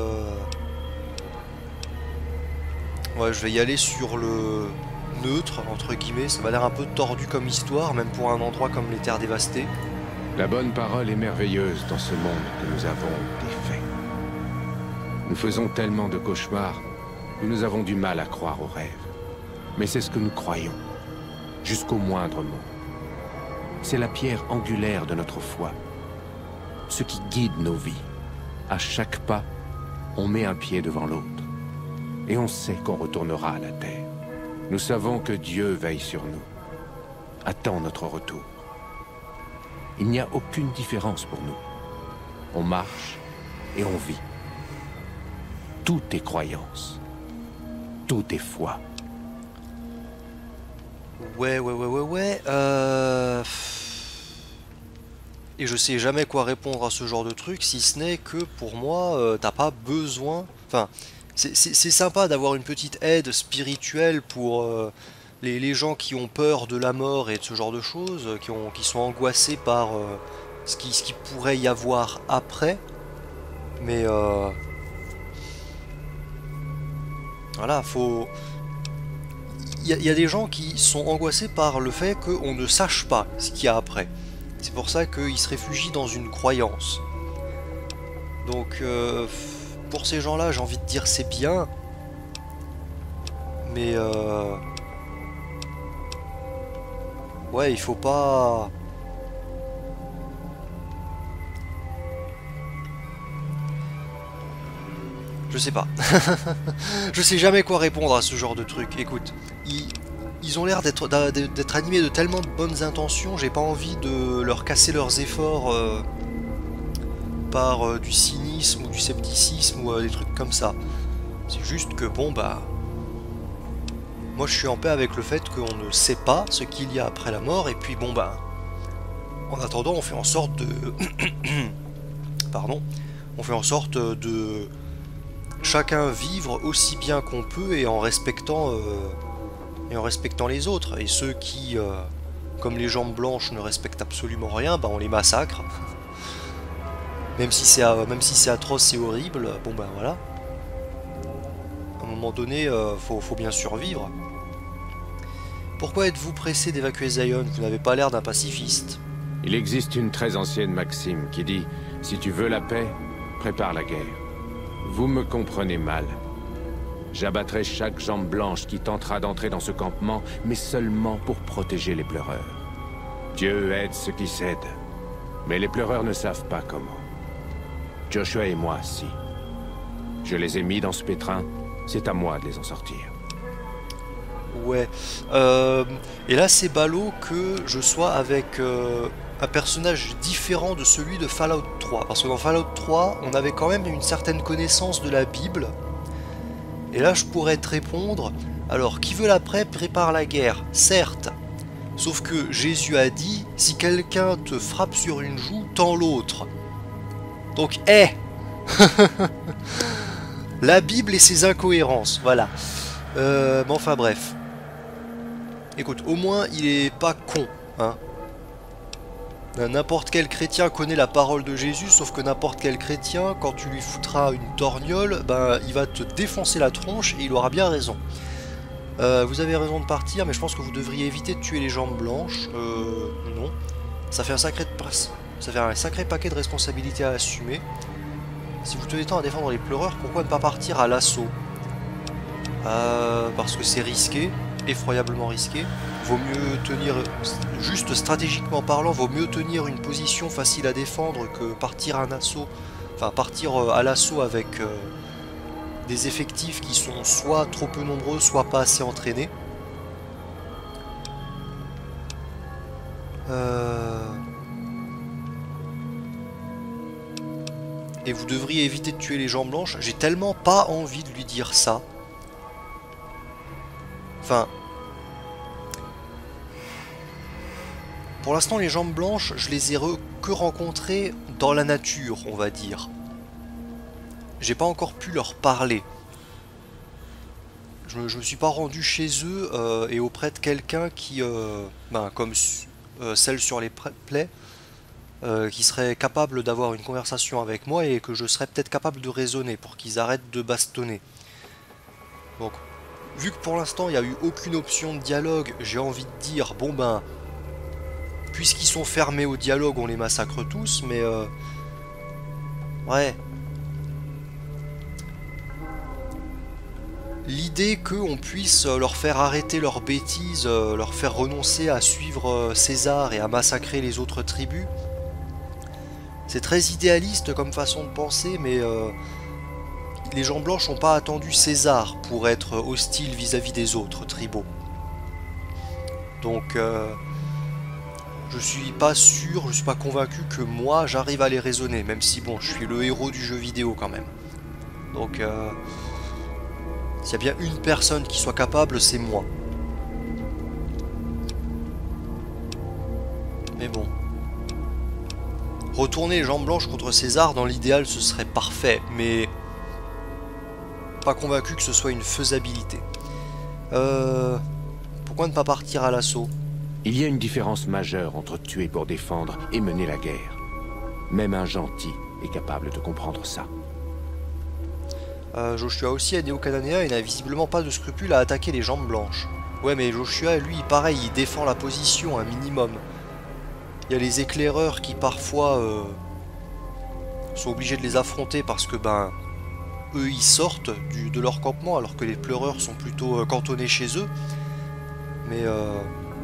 ouais, je vais y aller sur le neutre, entre guillemets. Ça m'a l'air un peu tordu comme histoire, même pour un endroit comme les terres dévastées. La bonne parole est merveilleuse dans ce monde que nous avons défait. Nous faisons tellement de cauchemars que nous avons du mal à croire aux rêves. Mais c'est ce que nous croyons, jusqu'au moindre mot. C'est la pierre angulaire de notre foi, ce qui guide nos vies. À chaque pas, on met un pied devant l'autre. Et on sait qu'on retournera à la terre. Nous savons que Dieu veille sur nous, attend notre retour. Il n'y a aucune différence pour nous. On marche et on vit. Tout est croyance. Tout est foi. Ouais, ouais, ouais, ouais, ouais. Euh... Et je sais jamais quoi répondre à ce genre de truc, si ce n'est que pour moi, euh, t'as pas besoin... Enfin, c'est sympa d'avoir une petite aide spirituelle pour euh, les, les gens qui ont peur de la mort et de ce genre de choses, qui, ont, qui sont angoissés par euh, ce qui, ce qui pourrait y avoir après. Mais... Euh... Voilà, faut... Il y, y a des gens qui sont angoissés par le fait qu'on ne sache pas ce qu'il y a après. C'est pour ça qu'ils se réfugient dans une croyance. Donc, euh, pour ces gens-là, j'ai envie de dire c'est bien. Mais, euh... ouais, il faut pas... Je sais pas. Je sais jamais quoi répondre à ce genre de truc. Écoute, ils, ils ont l'air d'être d'être animés de tellement de bonnes intentions, j'ai pas envie de leur casser leurs efforts euh, par euh, du cynisme ou du scepticisme ou euh, des trucs comme ça. C'est juste que bon bah... Moi je suis en paix avec le fait qu'on ne sait pas ce qu'il y a après la mort, et puis bon bah... En attendant, on fait en sorte de... Pardon. On fait en sorte de... chacun vivre aussi bien qu'on peut et en respectant euh, et en respectant les autres. Et ceux qui, euh, comme les jambes blanches, ne respectent absolument rien, bah on les massacre. Même si c'est euh, même si c'est atroce et horrible, bon ben voilà. À un moment donné, euh, faut, faut bien survivre. Pourquoi êtes-vous pressé d'évacuer Zion? Vous n'avez pas l'air d'un pacifiste. Il existe une très ancienne maxime qui dit « Si tu veux la paix, prépare la guerre ». Vous me comprenez mal. J'abattrai chaque jambe blanche qui tentera d'entrer dans ce campement, mais seulement pour protéger les pleureurs. Dieu aide ceux qui cèdent, mais les pleureurs ne savent pas comment. Joshua et moi, si. Je les ai mis dans ce pétrin, c'est à moi de les en sortir. Ouais. Euh, et là, c'est ballot que je sois avec euh, un personnage différent de celui de Fallout trois. Parce que dans Fallout trois, on avait quand même une certaine connaissance de la Bible. Et là, je pourrais te répondre, alors, qui veut la paix prépare la guerre, certes. Sauf que Jésus a dit, si quelqu'un te frappe sur une joue, tends l'autre. Donc, hé la Bible et ses incohérences, voilà. Euh, mais enfin, bref. Écoute, au moins, il est pas con, hein. N'importe quel chrétien connaît la parole de Jésus, sauf que n'importe quel chrétien, quand tu lui foutras une torgnole, ben, il va te défoncer la tronche et il aura bien raison. Euh, vous avez raison de partir, mais je pense que vous devriez éviter de tuer les jambes blanches. Euh, non. Ça fait un sacré, ça fait un sacré paquet de responsabilités à assumer. Si vous tenez tant à défendre les pleureurs, pourquoi ne pas partir à l'assaut? euh, Parce que c'est risqué, effroyablement risqué. Vaut mieux tenir, juste stratégiquement parlant, vaut mieux tenir une position facile à défendre que partir à un assaut. Enfin, partir à l'assaut avec euh, des effectifs qui sont soit trop peu nombreux, soit pas assez entraînés. Euh... Et vous devriez éviter de tuer les jambes blanches. J'ai tellement pas envie de lui dire ça. Enfin... Pour l'instant, les jambes blanches, je les ai re que rencontrées dans la nature, on va dire. J'ai pas encore pu leur parler. Je me, je me suis pas rendu chez eux euh, et auprès de quelqu'un qui, euh, ben, comme euh, celle sur les plaies, euh, qui serait capable d'avoir une conversation avec moi et que je serais peut-être capable de raisonner pour qu'ils arrêtent de bastonner. Donc, vu que pour l'instant, il n'y a eu aucune option de dialogue, j'ai envie de dire, bon ben... Puisqu'ils sont fermés au dialogue, on les massacre tous, mais... Euh... Ouais. L'idée qu'on puisse leur faire arrêter leurs bêtises, leur faire renoncer à suivre César et à massacrer les autres tribus, c'est très idéaliste comme façon de penser, mais... Euh... Les gens blanches n'ont pas attendu César pour être hostiles vis-à-vis des autres tribaux. Donc... Euh... Je suis pas sûr, je suis pas convaincu que moi j'arrive à les raisonner, même si bon, je suis le héros du jeu vidéo quand même. Donc, euh, s'il y a bien une personne qui soit capable, c'est moi. Mais bon. Retourner les jambes blanches contre César, dans l'idéal, ce serait parfait, mais pas convaincu que ce soit une faisabilité. Euh, pourquoi ne pas partir à l'assaut ? Il y a une différence majeure entre tuer pour défendre et mener la guerre. Même un gentil est capable de comprendre ça. Euh, Joshua aussi est néo-cananéen et n'a visiblement pas de scrupule à attaquer les jambes blanches. Ouais, mais Joshua, lui, pareil, il défend la position un minimum. Il y a les éclaireurs qui parfois euh, sont obligés de les affronter parce que, ben, eux, ils sortent du, de leur campement alors que les pleureurs sont plutôt euh, cantonnés chez eux. Mais... Euh,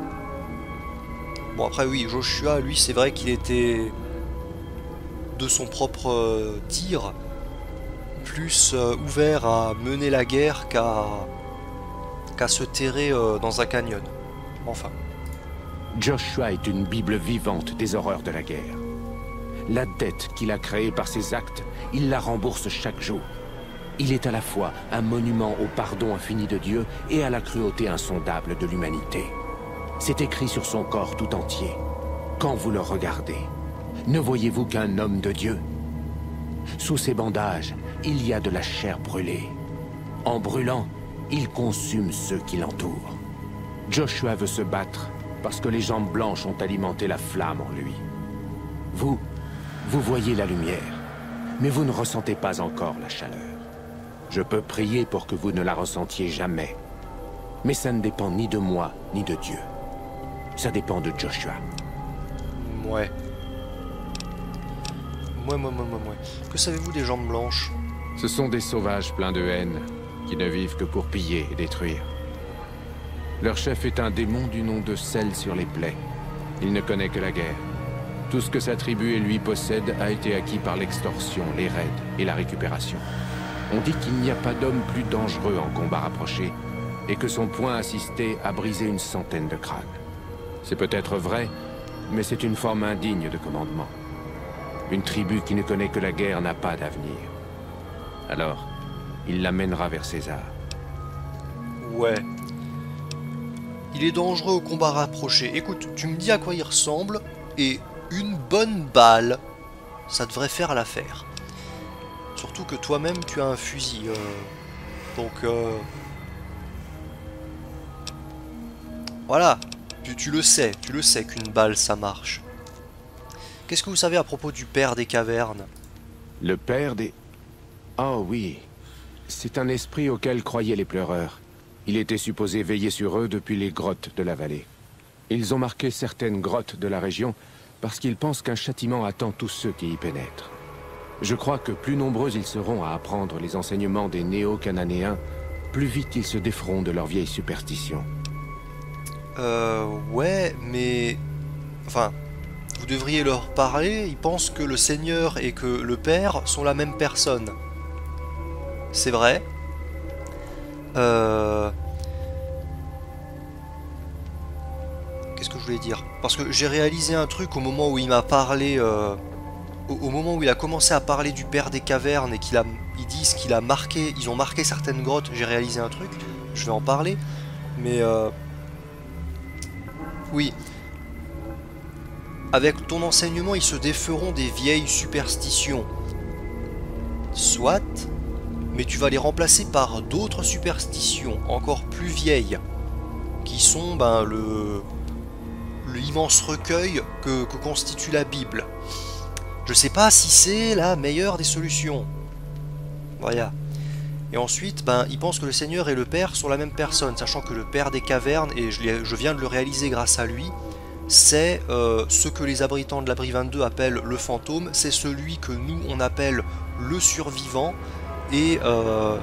Bon après oui, Joshua, lui, c'est vrai qu'il était de son propre euh, tir plus euh, ouvert à mener la guerre qu'à qu'à se terrer euh, dans un canyon. Enfin. Joshua est une bible vivante des horreurs de la guerre. La dette qu'il a créée par ses actes, il la rembourse chaque jour. Il est à la fois un monument au pardon infini de Dieu et à la cruauté insondable de l'humanité. C'est écrit sur son corps tout entier. Quand vous le regardez, ne voyez-vous qu'un homme de Dieu? Sous ses bandages, il y a de la chair brûlée. En brûlant, il consume ceux qui l'entourent. Joshua veut se battre parce que les jambes blanches ont alimenté la flamme en lui. Vous, vous voyez la lumière, mais vous ne ressentez pas encore la chaleur. Je peux prier pour que vous ne la ressentiez jamais. Mais ça ne dépend ni de moi, ni de Dieu. Ça dépend de Joshua. Ouais. Ouais, ouais, ouais, ouais, ouais. Que savez-vous des jambes blanches? Ce sont des sauvages pleins de haine, qui ne vivent que pour piller et détruire. Leur chef est un démon du nom de sel sur les plaies. Il ne connaît que la guerre. Tout ce que sa tribu et lui possèdent a été acquis par l'extorsion, les raids et la récupération. On dit qu'il n'y a pas d'homme plus dangereux en combat rapproché, et que son poing assisté a brisé une centaine de crânes. C'est peut-être vrai, mais c'est une forme indigne de commandement. Une tribu qui ne connaît que la guerre n'a pas d'avenir. Alors, il l'amènera vers César. Ouais. Il est dangereux au combat rapproché. Écoute, tu me dis à quoi il ressemble, et une bonne balle, ça devrait faire l'affaire. Surtout que toi-même, tu as un fusil. Euh... Donc, euh... voilà. Tu, tu le sais, tu le sais qu'une balle, ça marche. Qu'est-ce que vous savez à propos du père des cavernes? Le père des... Oh oui. C'est un esprit auquel croyaient les pleureurs. Il était supposé veiller sur eux depuis les grottes de la vallée. Ils ont marqué certaines grottes de la région parce qu'ils pensent qu'un châtiment attend tous ceux qui y pénètrent. Je crois que plus nombreux ils seront à apprendre les enseignements des néo-cananéens, plus vite ils se déferont de leurs vieilles superstitions. Euh... Ouais, mais... Enfin... Vous devriez leur parler, ils pensent que le Seigneur et que le Père sont la même personne. C'est vrai. Euh... Qu'est-ce que je voulais dire? Parce que j'ai réalisé un truc au moment où il m'a parlé... Euh... Au, au moment où il a commencé à parler du Père des cavernes et qu'il a... Ils disent qu'il a marqué... Ils ont marqué certaines grottes, j'ai réalisé un truc. Je vais en parler. Mais... Euh... Oui... Avec ton enseignement, ils se déferont des vieilles superstitions. Soit, mais tu vas les remplacer par d'autres superstitions, encore plus vieilles, qui sont ben, le l'immense recueil que, que constitue la Bible. Je sais pas si c'est la meilleure des solutions. Voilà. Et ensuite, ben, ils pensent que le Seigneur et le Père sont la même personne, sachant que le Père des cavernes, et je, je viens de le réaliser grâce à lui, c'est euh, ce que les habitants de l'abri vingt-deux appellent le fantôme, c'est celui que nous on appelle le survivant, et euh,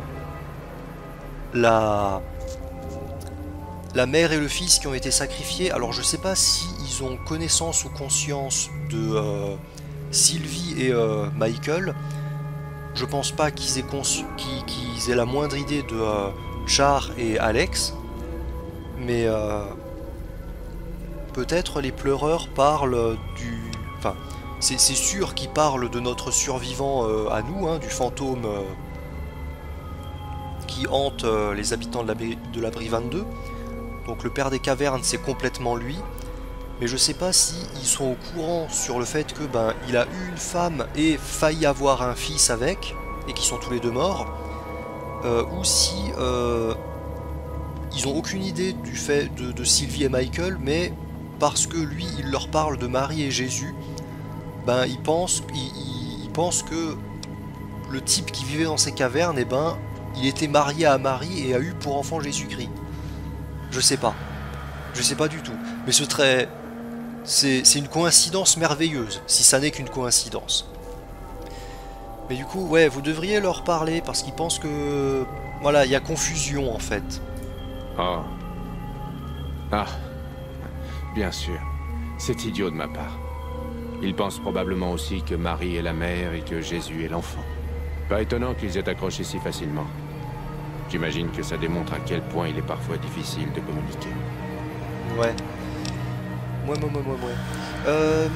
la, la mère et le fils qui ont été sacrifiés. Alors je sais pas si ils ont connaissance ou conscience de euh, Sylvie et euh, Michael, je pense pas qu'ils aient, qu'ils, qu'ils aient la moindre idée de euh, Char et Alex, mais... Euh, peut-être les pleureurs parlent du... Enfin, c'est sûr qu'ils parlent de notre survivant euh, à nous, hein, du fantôme euh, qui hante euh, les habitants de l'abri vingt-deux. Donc le Père des cavernes, c'est complètement lui. Mais je sais pas si ils sont au courant sur le fait que ben il a eu une femme et failli avoir un fils avec, et qui sont tous les deux morts, euh, ou si euh, ils ont aucune idée du fait de, de Sylvie et Michael, mais parce que lui, il leur parle de Marie et Jésus, ben ils pensent, ils, ils pensent que le type qui vivait dans ces cavernes, eh ben, il était marié à Marie et a eu pour enfant Jésus-Christ. Je sais pas. Je sais pas du tout. Mais ce serait... C'est une coïncidence merveilleuse, si ça n'est qu'une coïncidence. Mais du coup, ouais, vous devriez leur parler, parce qu'ils pensent que... Voilà, il y a confusion, en fait. Oh. Ah. Bien sûr. C'est idiot de ma part. Ils pensent probablement aussi que Marie est la mère et que Jésus est l'enfant. Pas étonnant qu'ils aient accroché si facilement. J'imagine que ça démontre à quel point il est parfois difficile de communiquer. Ouais. Ouais, ouais, ouais, ouais, ouais. Euh...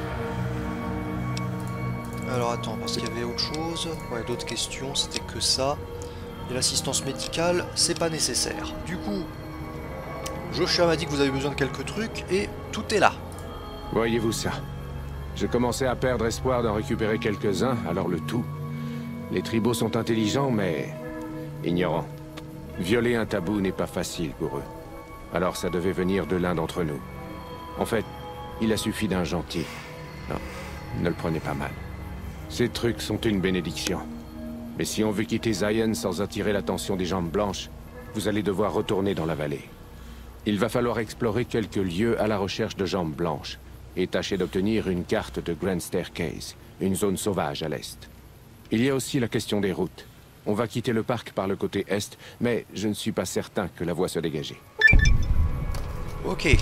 Alors attends, parce qu'il y avait autre chose. Ouais, d'autres questions, c'était que ça. Et l'assistance médicale, c'est pas nécessaire. Du coup... Joshua m'a dit que vous avez besoin de quelques trucs, et tout est là. Voyez-vous ça? Je commençais à perdre espoir d'en récupérer quelques-uns, alors le tout. Les tribaux sont intelligents, mais... ignorants. Violer un tabou n'est pas facile pour eux. Alors ça devait venir de l'un d'entre nous. En fait, il a suffi d'un gentil. Non, ne le prenez pas mal. Ces trucs sont une bénédiction. Mais si on veut quitter Zion sans attirer l'attention des jambes blanches, vous allez devoir retourner dans la vallée. Il va falloir explorer quelques lieux à la recherche de jambes blanches et tâcher d'obtenir une carte de Grand Staircase, une zone sauvage à l'est. Il y a aussi la question des routes. On va quitter le parc par le côté est, mais je ne suis pas certain que la voie soit dégagée. Ok.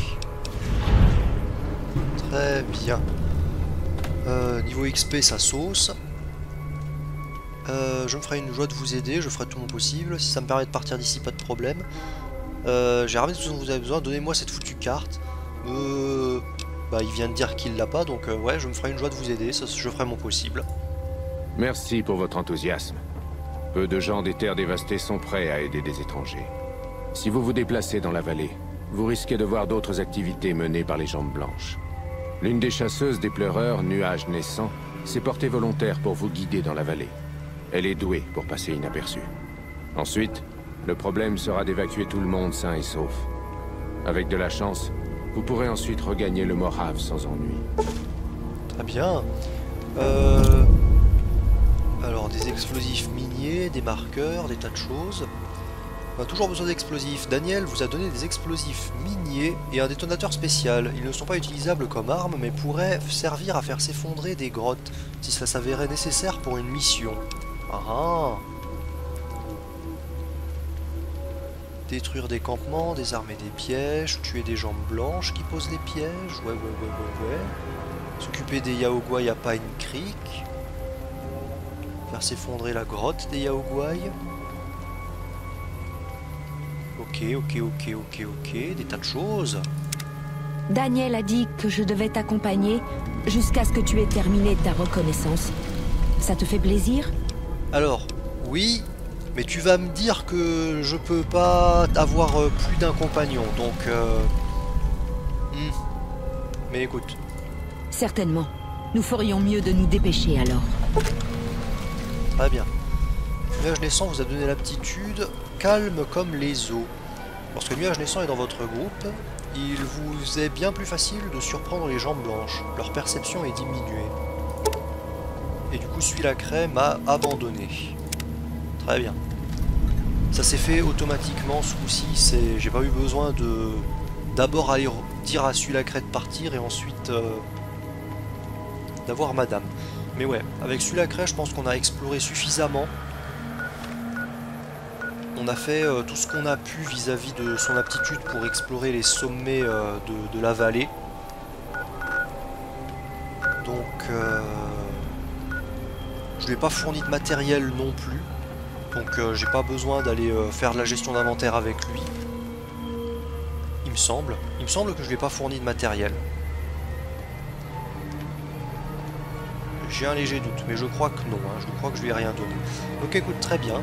Très bien. Euh, niveau X P, ça sauce. Euh, je me ferai une joie de vous aider, je ferai tout mon possible. Si ça me permet de partir d'ici, pas de problème. Euh, J'ai ramené tout ce dont vous avez besoin, donnez-moi cette foutue carte. Euh... Bah, il vient de dire qu'il l'a pas, donc euh, ouais, je me ferai une joie de vous aider, ça, je ferai mon possible. Merci pour votre enthousiasme. Peu de gens des terres dévastées sont prêts à aider des étrangers. Si vous vous déplacez dans la vallée, vous risquez de voir d'autres activités menées par les Jambes Blanches. L'une des chasseuses des pleureurs, Nuage Naissant, s'est portée volontaire pour vous guider dans la vallée. Elle est douée pour passer inaperçue. Ensuite, le problème sera d'évacuer tout le monde sain et sauf. Avec de la chance, vous pourrez ensuite regagner le Morave sans ennui. Très bien. Euh... Alors, des explosifs miniers, des marqueurs, des tas de choses. On a toujours besoin d'explosifs. Daniel vous a donné des explosifs miniers et un détonateur spécial. Ils ne sont pas utilisables comme armes, mais pourraient servir à faire s'effondrer des grottes, si cela s'avérait nécessaire pour une mission. Ah ah. Détruire des campements, désarmer des pièges, tuer des jambes blanches qui posent les pièges. Ouais, ouais, ouais, ouais, ouais. S'occuper des Yaoguai à Pine Creek. Faire s'effondrer la grotte des Yaoguai. Ok, ok, ok, ok, ok. Des tas de choses. Daniel a dit que je devais t'accompagner jusqu'à ce que tu aies terminé ta reconnaissance. Ça te fait plaisir? Alors, oui, mais tu vas me dire que je peux pas avoir euh, plus d'un compagnon, donc... Euh... Hmm. Mais écoute. Certainement. Nous ferions mieux de nous dépêcher alors. Très bien. Nuage Naissant vous a donné l'aptitude calme comme les eaux. Lorsque Nuage Naissant est dans votre groupe, il vous est bien plus facile de surprendre les jambes blanches. Leur perception est diminuée. Et du coup, Suis la Craie m'a abandonné. Très bien. Ça s'est fait automatiquement ce coup-ci. C'est, j'ai pas eu besoin de d'abord aller dire à Suis la Craie de partir et ensuite euh, d'avoir Madame. Mais ouais, avec Suis la Craie, je pense qu'on a exploré suffisamment. On a fait euh, tout ce qu'on a pu vis-à-vis de son aptitude pour explorer les sommets euh, de, de la vallée. Donc, euh, je lui ai pas fourni de matériel non plus. Donc, euh, j'ai pas besoin d'aller euh, faire de la gestion d'inventaire avec lui. Il me semble. Il me semble que je lui ai pas fourni de matériel. J'ai un léger doute, mais je crois que non. Hein, je crois que je lui ai rien donné. Donc, écoute, très bien.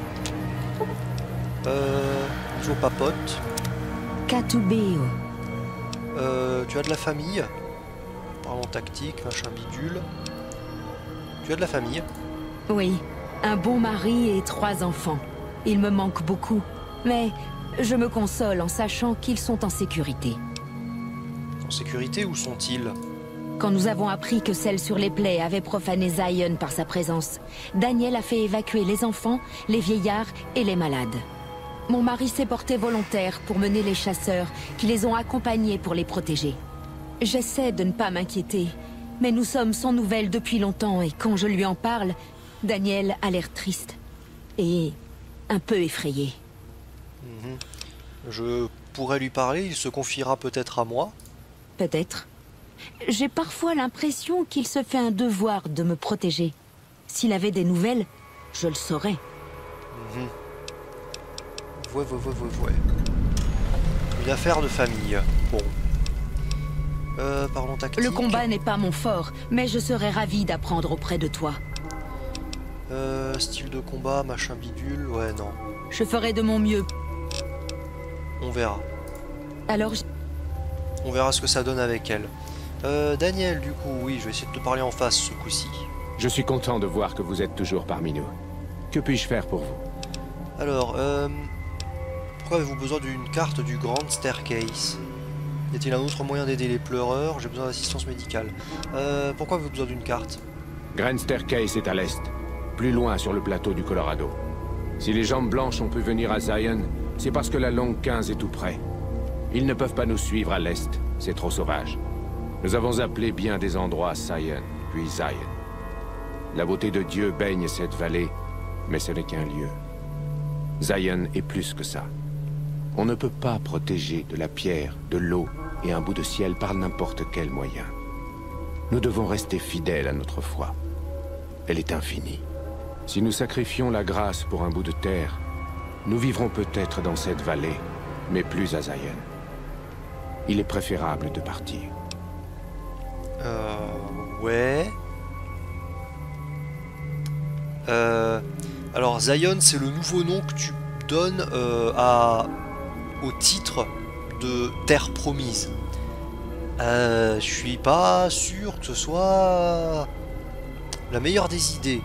Euh, niveau papote. Katubeo. Euh, tu as de la famille. Parlons tactique, machin bidule. Tu as de la famille. Oui, un bon mari et trois enfants. Il me manque beaucoup, mais je me console en sachant qu'ils sont en sécurité. En sécurité, où sont-ils? Quand nous avons appris que celle sur les plaies avait profané Zion par sa présence, Daniel a fait évacuer les enfants, les vieillards et les malades. Mon mari s'est porté volontaire pour mener les chasseurs qui les ont accompagnés pour les protéger. J'essaie de ne pas m'inquiéter, mais nous sommes sans nouvelles depuis longtemps et quand je lui en parle, Daniel a l'air triste et un peu effrayé. Mmh. Je pourrais lui parler, il se confiera peut-être à moi. Peut-être. J'ai parfois l'impression qu'il se fait un devoir de me protéger. S'il avait des nouvelles, je le saurais. Mmh. Ouais, ouais, ouais, ouais, ouais. Une affaire de famille. Bon. Euh, parlons tactique. Le combat n'est pas mon fort, mais je serais ravi d'apprendre auprès de toi. Euh, style de combat, machin bidule, ouais, non. Je ferai de mon mieux. On verra. Alors, je... On verra ce que ça donne avec elle. Euh, Daniel, du coup, oui, je vais essayer de te parler en face ce coup-ci. Je suis content de voir que vous êtes toujours parmi nous. Que puis-je faire pour vous? Alors, euh... pourquoi avez-vous besoin d'une carte du Grand Staircase? Y a-t-il un autre moyen d'aider les pleureurs? J'ai besoin d'assistance médicale. Euh, pourquoi avez-vous besoin d'une carte? Grand Staircase est à l'est, plus loin sur le plateau du Colorado. Si les Jambes Blanches ont pu venir à Zion, c'est parce que la Longue quinze est tout près. Ils ne peuvent pas nous suivre à l'est, c'est trop sauvage. Nous avons appelé bien des endroits Zion, puis Zion. La beauté de Dieu baigne cette vallée, mais ce n'est qu'un lieu. Zion est plus que ça. On ne peut pas protéger de la pierre, de l'eau et un bout de ciel par n'importe quel moyen. Nous devons rester fidèles à notre foi. Elle est infinie. Si nous sacrifions la grâce pour un bout de terre, nous vivrons peut-être dans cette vallée, mais plus à Zion. Il est préférable de partir. Euh... Ouais... Euh... Alors Zion, c'est le nouveau nom que tu donnes euh, à... au titre de Terre Promise. Euh, je suis pas sûr que ce soit la meilleure des idées.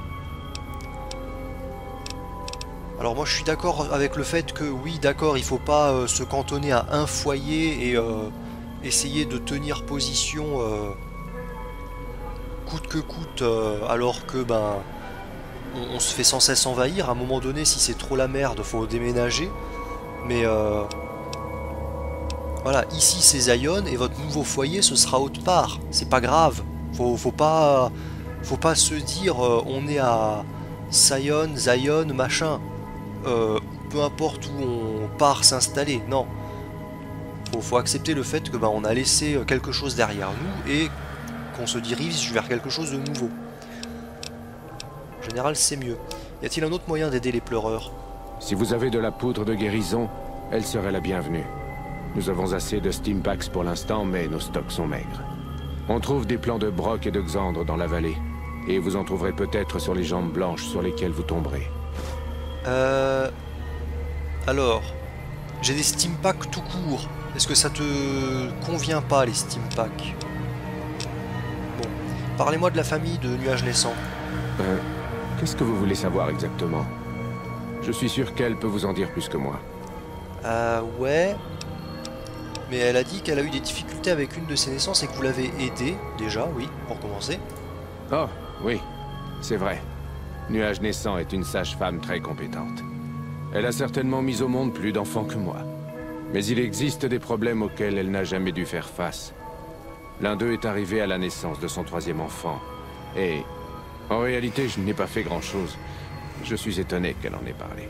Alors moi je suis d'accord avec le fait que oui d'accord il faut pas euh, se cantonner à un foyer et euh, essayer de tenir position euh, coûte que coûte euh, alors que ben on, on se fait sans cesse envahir. À un moment donné si c'est trop la merde faut déménager. Mais euh, voilà, ici c'est Zion et votre nouveau foyer ce sera autre part. C'est pas grave. Faut, faut pas faut pas se dire euh, on est à Zion, Zion, machin. Euh, peu importe où on part s'installer, non. Faut, faut accepter le fait que bah, on a laissé quelque chose derrière nous et qu'on se dirige vers quelque chose de nouveau. En général, c'est mieux. Y a-t-il un autre moyen d'aider les pleureurs? Si vous avez de la poudre de guérison, elle serait la bienvenue. Nous avons assez de Stimpaks pour l'instant, mais nos stocks sont maigres. On trouve des plants de broc et de xandre dans la vallée, et vous en trouverez peut-être sur les jambes blanches sur lesquelles vous tomberez. Euh... Alors, j'ai des Stimpaks tout court. Est-ce que ça te convient pas, les Stimpaks? Bon, parlez-moi de la famille de Nuages Naissants. Euh, qu'est-ce que vous voulez savoir exactement? Je suis sûr qu'elle peut vous en dire plus que moi. Euh, ouais... Mais elle a dit qu'elle a eu des difficultés avec une de ses naissances et que vous l'avez aidée, déjà, oui, pour commencer. Oh, oui, c'est vrai. Nuage Naissant est une sage-femme très compétente. Elle a certainement mis au monde plus d'enfants que moi. Mais il existe des problèmes auxquels elle n'a jamais dû faire face. L'un d'eux est arrivé à la naissance de son troisième enfant. Et, en réalité, je n'ai pas fait grand-chose. Je suis étonné qu'elle en ait parlé.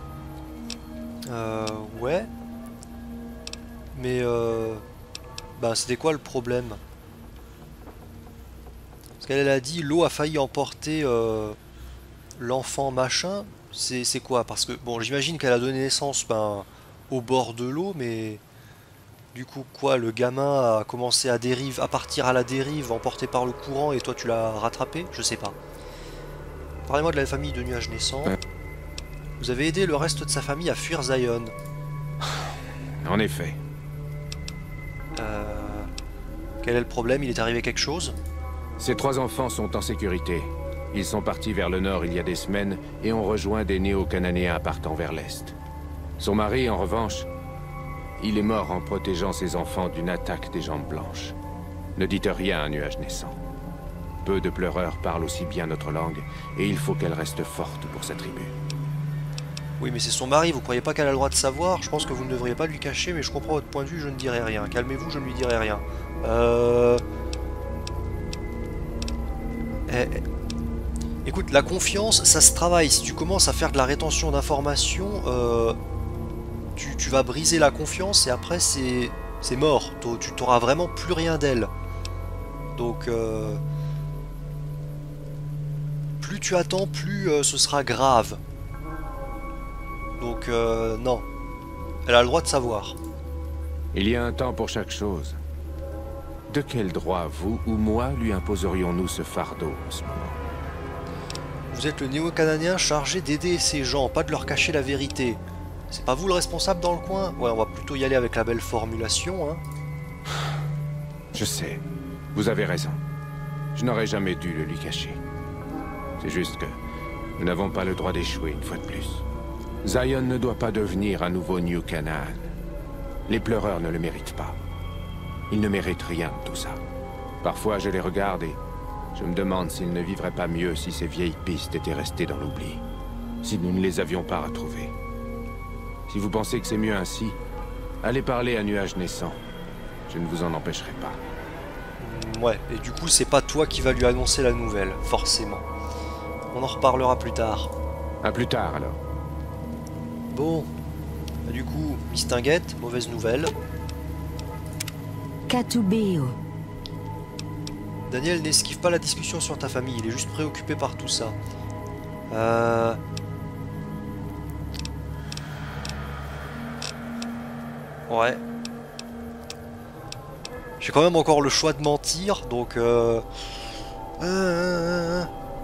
Euh, ouais. Mais, euh... Ben, c'était quoi le problème? Parce qu'elle a dit, l'eau a failli emporter... Euh... l'enfant machin, c'est quoi? Parce que, bon, j'imagine qu'elle a donné naissance ben, au bord de l'eau, mais du coup, quoi, le gamin a commencé à dérive, à partir à la dérive, emporté par le courant, et toi tu l'as rattrapé? Je sais pas. Parlez-moi de la famille de Nuages Naissants. Vous avez aidé le reste de sa famille à fuir Zion. En effet. Euh... Quel est le problème? Il est arrivé quelque chose? Ces trois enfants sont en sécurité. Ils sont partis vers le nord il y a des semaines et ont rejoint des néo-cananéens partant vers l'est. Son mari, en revanche, il est mort en protégeant ses enfants d'une attaque des jambes blanches. Ne dites rien à Nuage Naissant. Peu de pleureurs parlent aussi bien notre langue et il faut qu'elle reste forte pour sa tribu. Oui, mais c'est son mari, vous croyez pas qu'elle a le droit de savoir? Je pense que vous ne devriez pas lui cacher, mais je comprends votre point de vue, je ne dirai rien. Calmez-vous, je ne lui dirai rien. Euh... Eh... Écoute, la confiance, ça se travaille. Si tu commences à faire de la rétention d'informations, euh, tu, tu vas briser la confiance et après c'est c'est mort. Tu t'auras vraiment plus rien d'elle. Donc, euh, plus tu attends, plus euh, ce sera grave. Donc, euh, non. Elle a le droit de savoir. Il y a un temps pour chaque chose. De quel droit, vous ou moi, lui imposerions-nous ce fardeau en ce moment? Vous êtes le néo-cananéen chargé d'aider ces gens, pas de leur cacher la vérité. C'est pas vous le responsable dans le coin? Ouais, on va plutôt y aller avec la belle formulation, hein. Je sais. Vous avez raison. Je n'aurais jamais dû le lui cacher. C'est juste que nous n'avons pas le droit d'échouer une fois de plus. Zion ne doit pas devenir un nouveau New Canaan. Les pleureurs ne le méritent pas. Ils ne méritent rien de tout ça. Parfois, je les regarde et je me demande s'ils ne vivraient pas mieux si ces vieilles pistes étaient restées dans l'oubli. Si nous ne les avions pas retrouvées. Si vous pensez que c'est mieux ainsi, allez parler à Nuage Naissant. Je ne vous en empêcherai pas. Ouais, et du coup, c'est pas toi qui vas lui annoncer la nouvelle, forcément. On en reparlera plus tard. À plus tard, alors. Bon. Du coup, Mistinguette, mauvaise nouvelle. Katubeo. Daniel n'esquive pas la discussion sur ta famille, il est juste préoccupé par tout ça. Euh... Ouais. J'ai quand même encore le choix de mentir, donc... Euh... Euh...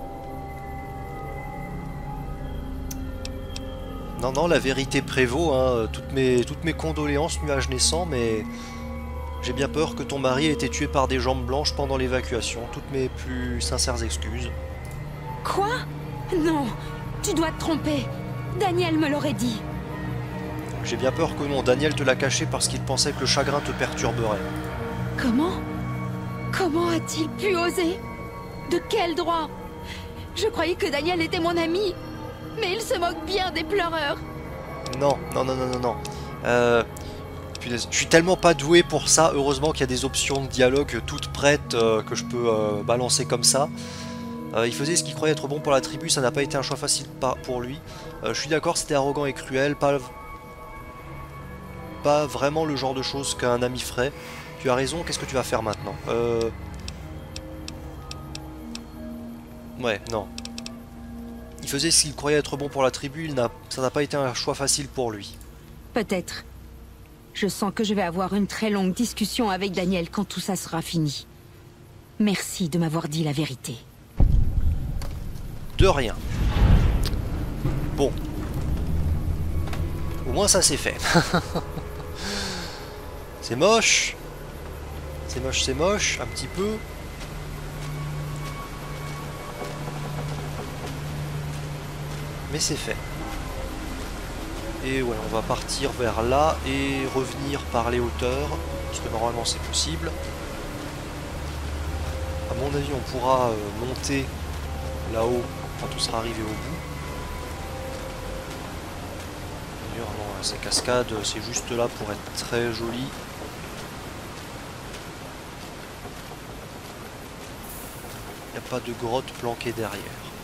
Non, non, la vérité prévaut, hein. Toutes mes, toutes mes condoléances, nuage naissant, mais... J'ai bien peur que ton mari ait été tué par des jambes blanches pendant l'évacuation. Toutes mes plus sincères excuses. Quoi? Non, tu dois te tromper. Daniel me l'aurait dit. J'ai bien peur que non, Daniel te l'a caché parce qu'il pensait que le chagrin te perturberait. Comment? Comment a-t-il pu oser? De quel droit? Je croyais que Daniel était mon ami. Mais il se moque bien des pleureurs. Non, non, non, non, non, non. Euh... Punaise, je suis tellement pas doué pour ça. Heureusement qu'il y a des options de dialogue toutes prêtes euh, que je peux euh, balancer comme ça. Euh, il faisait ce qu'il croyait être bon pour la tribu, ça n'a pas été un choix facile pour lui. Euh, je suis d'accord, c'était arrogant et cruel, pas... pas vraiment le genre de choses qu'un ami ferait. Tu as raison, qu'est-ce que tu vas faire maintenant? Euh... Ouais, non. Il faisait ce qu'il croyait être bon pour la tribu, il n'a... ça n'a pas été un choix facile pour lui. Peut-être. Je sens que je vais avoir une très longue discussion avec Daniel quand tout ça sera fini. Merci de m'avoir dit la vérité. De rien. Bon. Au moins ça c'est fait. C'est moche. C'est moche, c'est moche, un petit peu. Mais c'est fait. Et ouais, on va partir vers là et revenir par les hauteurs, parce que normalement c'est possible. À mon avis, on pourra euh, monter là-haut quand on sera arrivé au bout. D'ailleurs, non, ces cascades, c'est juste là pour être très joli. Il n'y a pas de grotte planquée derrière.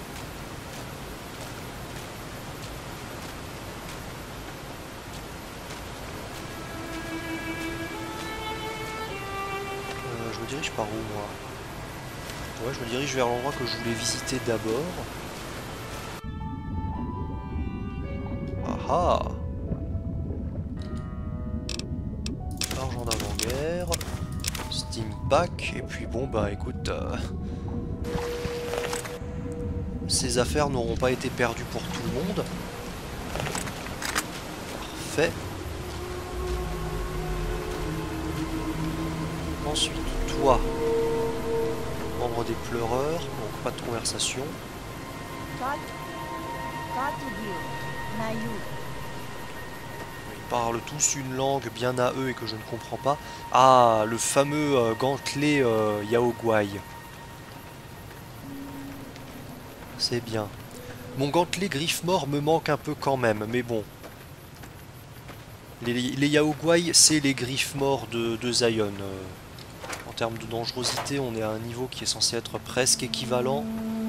Je me dirige par où, moi? Ouais, je me dirige vers l'endroit que je voulais visiter d'abord. Ah ah! Argent d'avant-guerre. Steam Pack. Et puis bon, bah écoute... Euh... Ces affaires n'auront pas été perdues pour tout le monde. Parfait. Ensuite, toi, membre des pleureurs, donc pas de conversation. Ils parlent tous une langue bien à eux et que je ne comprends pas. Ah, le fameux euh, gantelet euh, Yaoguai. C'est bien. Mon gantelet griffe-mort me manque un peu quand même, mais bon. Les, les Yaoguai, c'est les griffes-morts de, de Zion. Euh, En termes de dangerosité, on est à un niveau qui est censé être presque équivalent.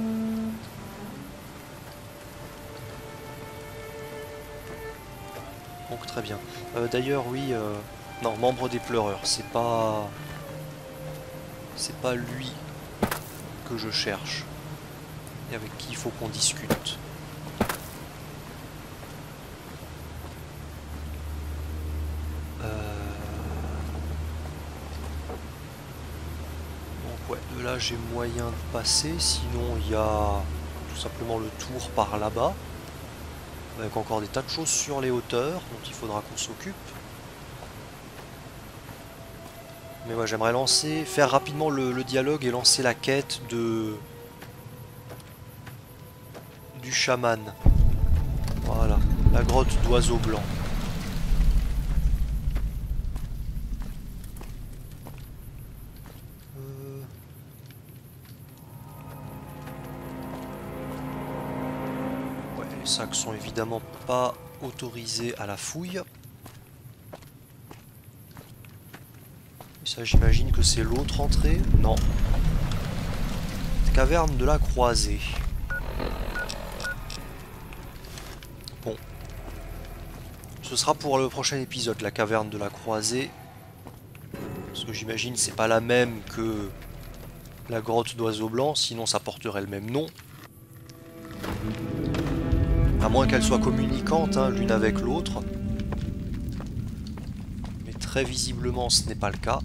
Donc très bien. Euh, D'ailleurs, oui, euh, non, membre des pleureurs, c'est pas, c'est pas lui que je cherche et avec qui il faut qu'on discute. De là j'ai moyen de passer, sinon il y a tout simplement le tour par là-bas, avec encore des tas de choses sur les hauteurs dont il faudra qu'on s'occupe. Mais ouais, j'aimerais lancer, faire rapidement le, le dialogue et lancer la quête de du chaman. Voilà, la grotte d'oiseaux blancs. Les sacs sont évidemment pas autorisés à la fouille. Et ça, j'imagine que c'est l'autre entrée. Non. Caverne de la Croisée. Bon. Ce sera pour le prochain épisode, la caverne de la Croisée. Parce que j'imagine c'est pas la même que la grotte d'oiseaux blancs, sinon ça porterait le même nom. À moins qu'elles soient communicantes, hein, l'une avec l'autre. Mais très visiblement, ce n'est pas le cas.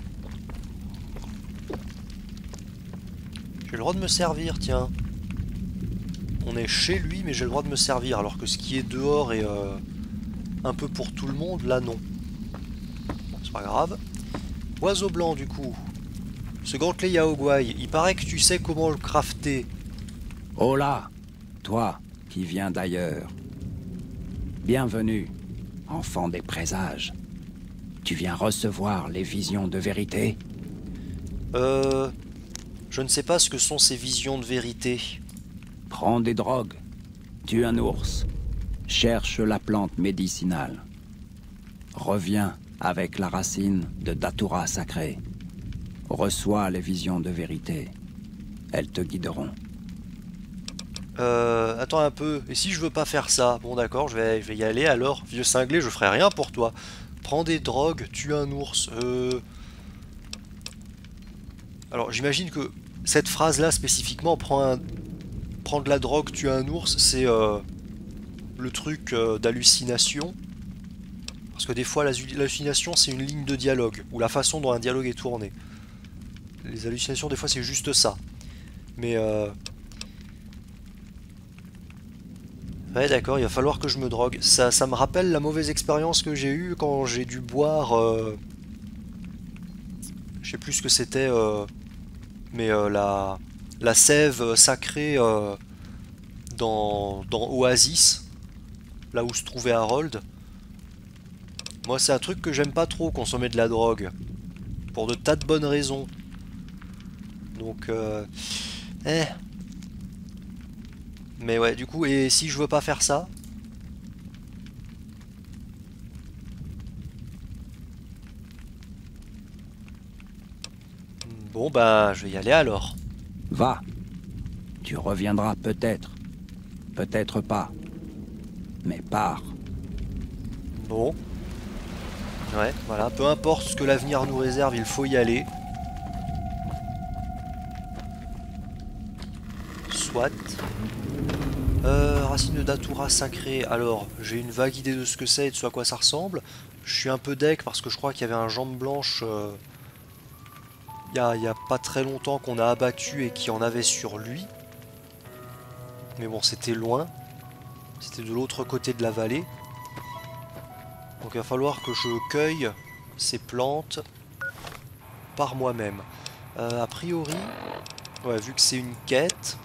J'ai le droit de me servir, tiens. On est chez lui, mais j'ai le droit de me servir. Alors que ce qui est dehors est euh, un peu pour tout le monde, là non. C'est pas grave. Oiseau blanc, du coup. Ce gantelet Yaoguai, il paraît que tu sais comment le crafter. Oh là, toi qui viens d'ailleurs. Bienvenue, enfant des présages. Tu viens recevoir les visions de vérité? Euh... Je ne sais pas ce que sont ces visions de vérité. Prends des drogues, tue un ours, cherche la plante médicinale. Reviens avec la racine de Datura sacrée. Reçois les visions de vérité. Elles te guideront. Euh... Attends un peu. Et si je veux pas faire ça? Bon d'accord, je vais, je vais y aller alors. Vieux cinglé, je ferai rien pour toi. Prends des drogues, tue un ours. Euh... Alors j'imagine que cette phrase-là spécifiquement, prend un... prendre de la drogue, tuer un ours, c'est euh, le truc euh, d'hallucination. Parce que des fois, l'hallucination, c'est une ligne de dialogue, ou la façon dont un dialogue est tourné. Les hallucinations, des fois, c'est juste ça. Mais... Euh... Ouais, d'accord, il va falloir que je me drogue. Ça, ça me rappelle la mauvaise expérience que j'ai eue quand j'ai dû boire... Euh... Je sais plus ce que c'était... Euh... Mais euh, la... la sève sacrée euh, dans, dans Oasis, là où se trouvait Harold. Moi, c'est un truc que j'aime pas trop, consommer de la drogue. Pour de tas de bonnes raisons. Donc, euh... Eh. Mais ouais, du coup, et si je veux pas faire ça? Bon, bah, je vais y aller alors. Va. Tu reviendras peut-être. Peut-être pas. Mais pars. Bon. Ouais, voilà. Peu importe ce que l'avenir nous réserve, il faut y aller. Soit. Euh, racine de Datura sacrée. Alors, j'ai une vague idée de ce que c'est et de ce à quoi ça ressemble. Je suis un peu deck parce que je crois qu'il y avait un jambe blanche... Euh... Il n'y a, a pas très longtemps qu'on a abattu et qui en avait sur lui. Mais bon, c'était loin. C'était de l'autre côté de la vallée. Donc il va falloir que je cueille ces plantes par moi-même. Euh, a priori, ouais, vu que c'est une quête,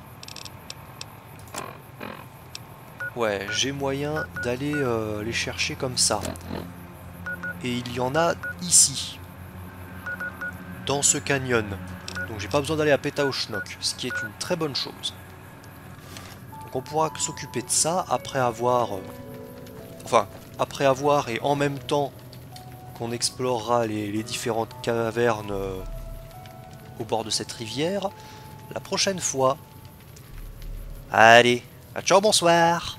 ouais, j'ai moyen d'aller euh, les chercher comme ça. Et il y en a ici. Dans ce canyon. Donc j'ai pas besoin d'aller à Pétaochnok, ce qui est une très bonne chose. Donc on pourra s'occuper de ça après avoir... Euh, enfin, après avoir et en même temps qu'on explorera les, les différentes cavernes euh, au bord de cette rivière. La prochaine fois... Allez, à ciao, bonsoir!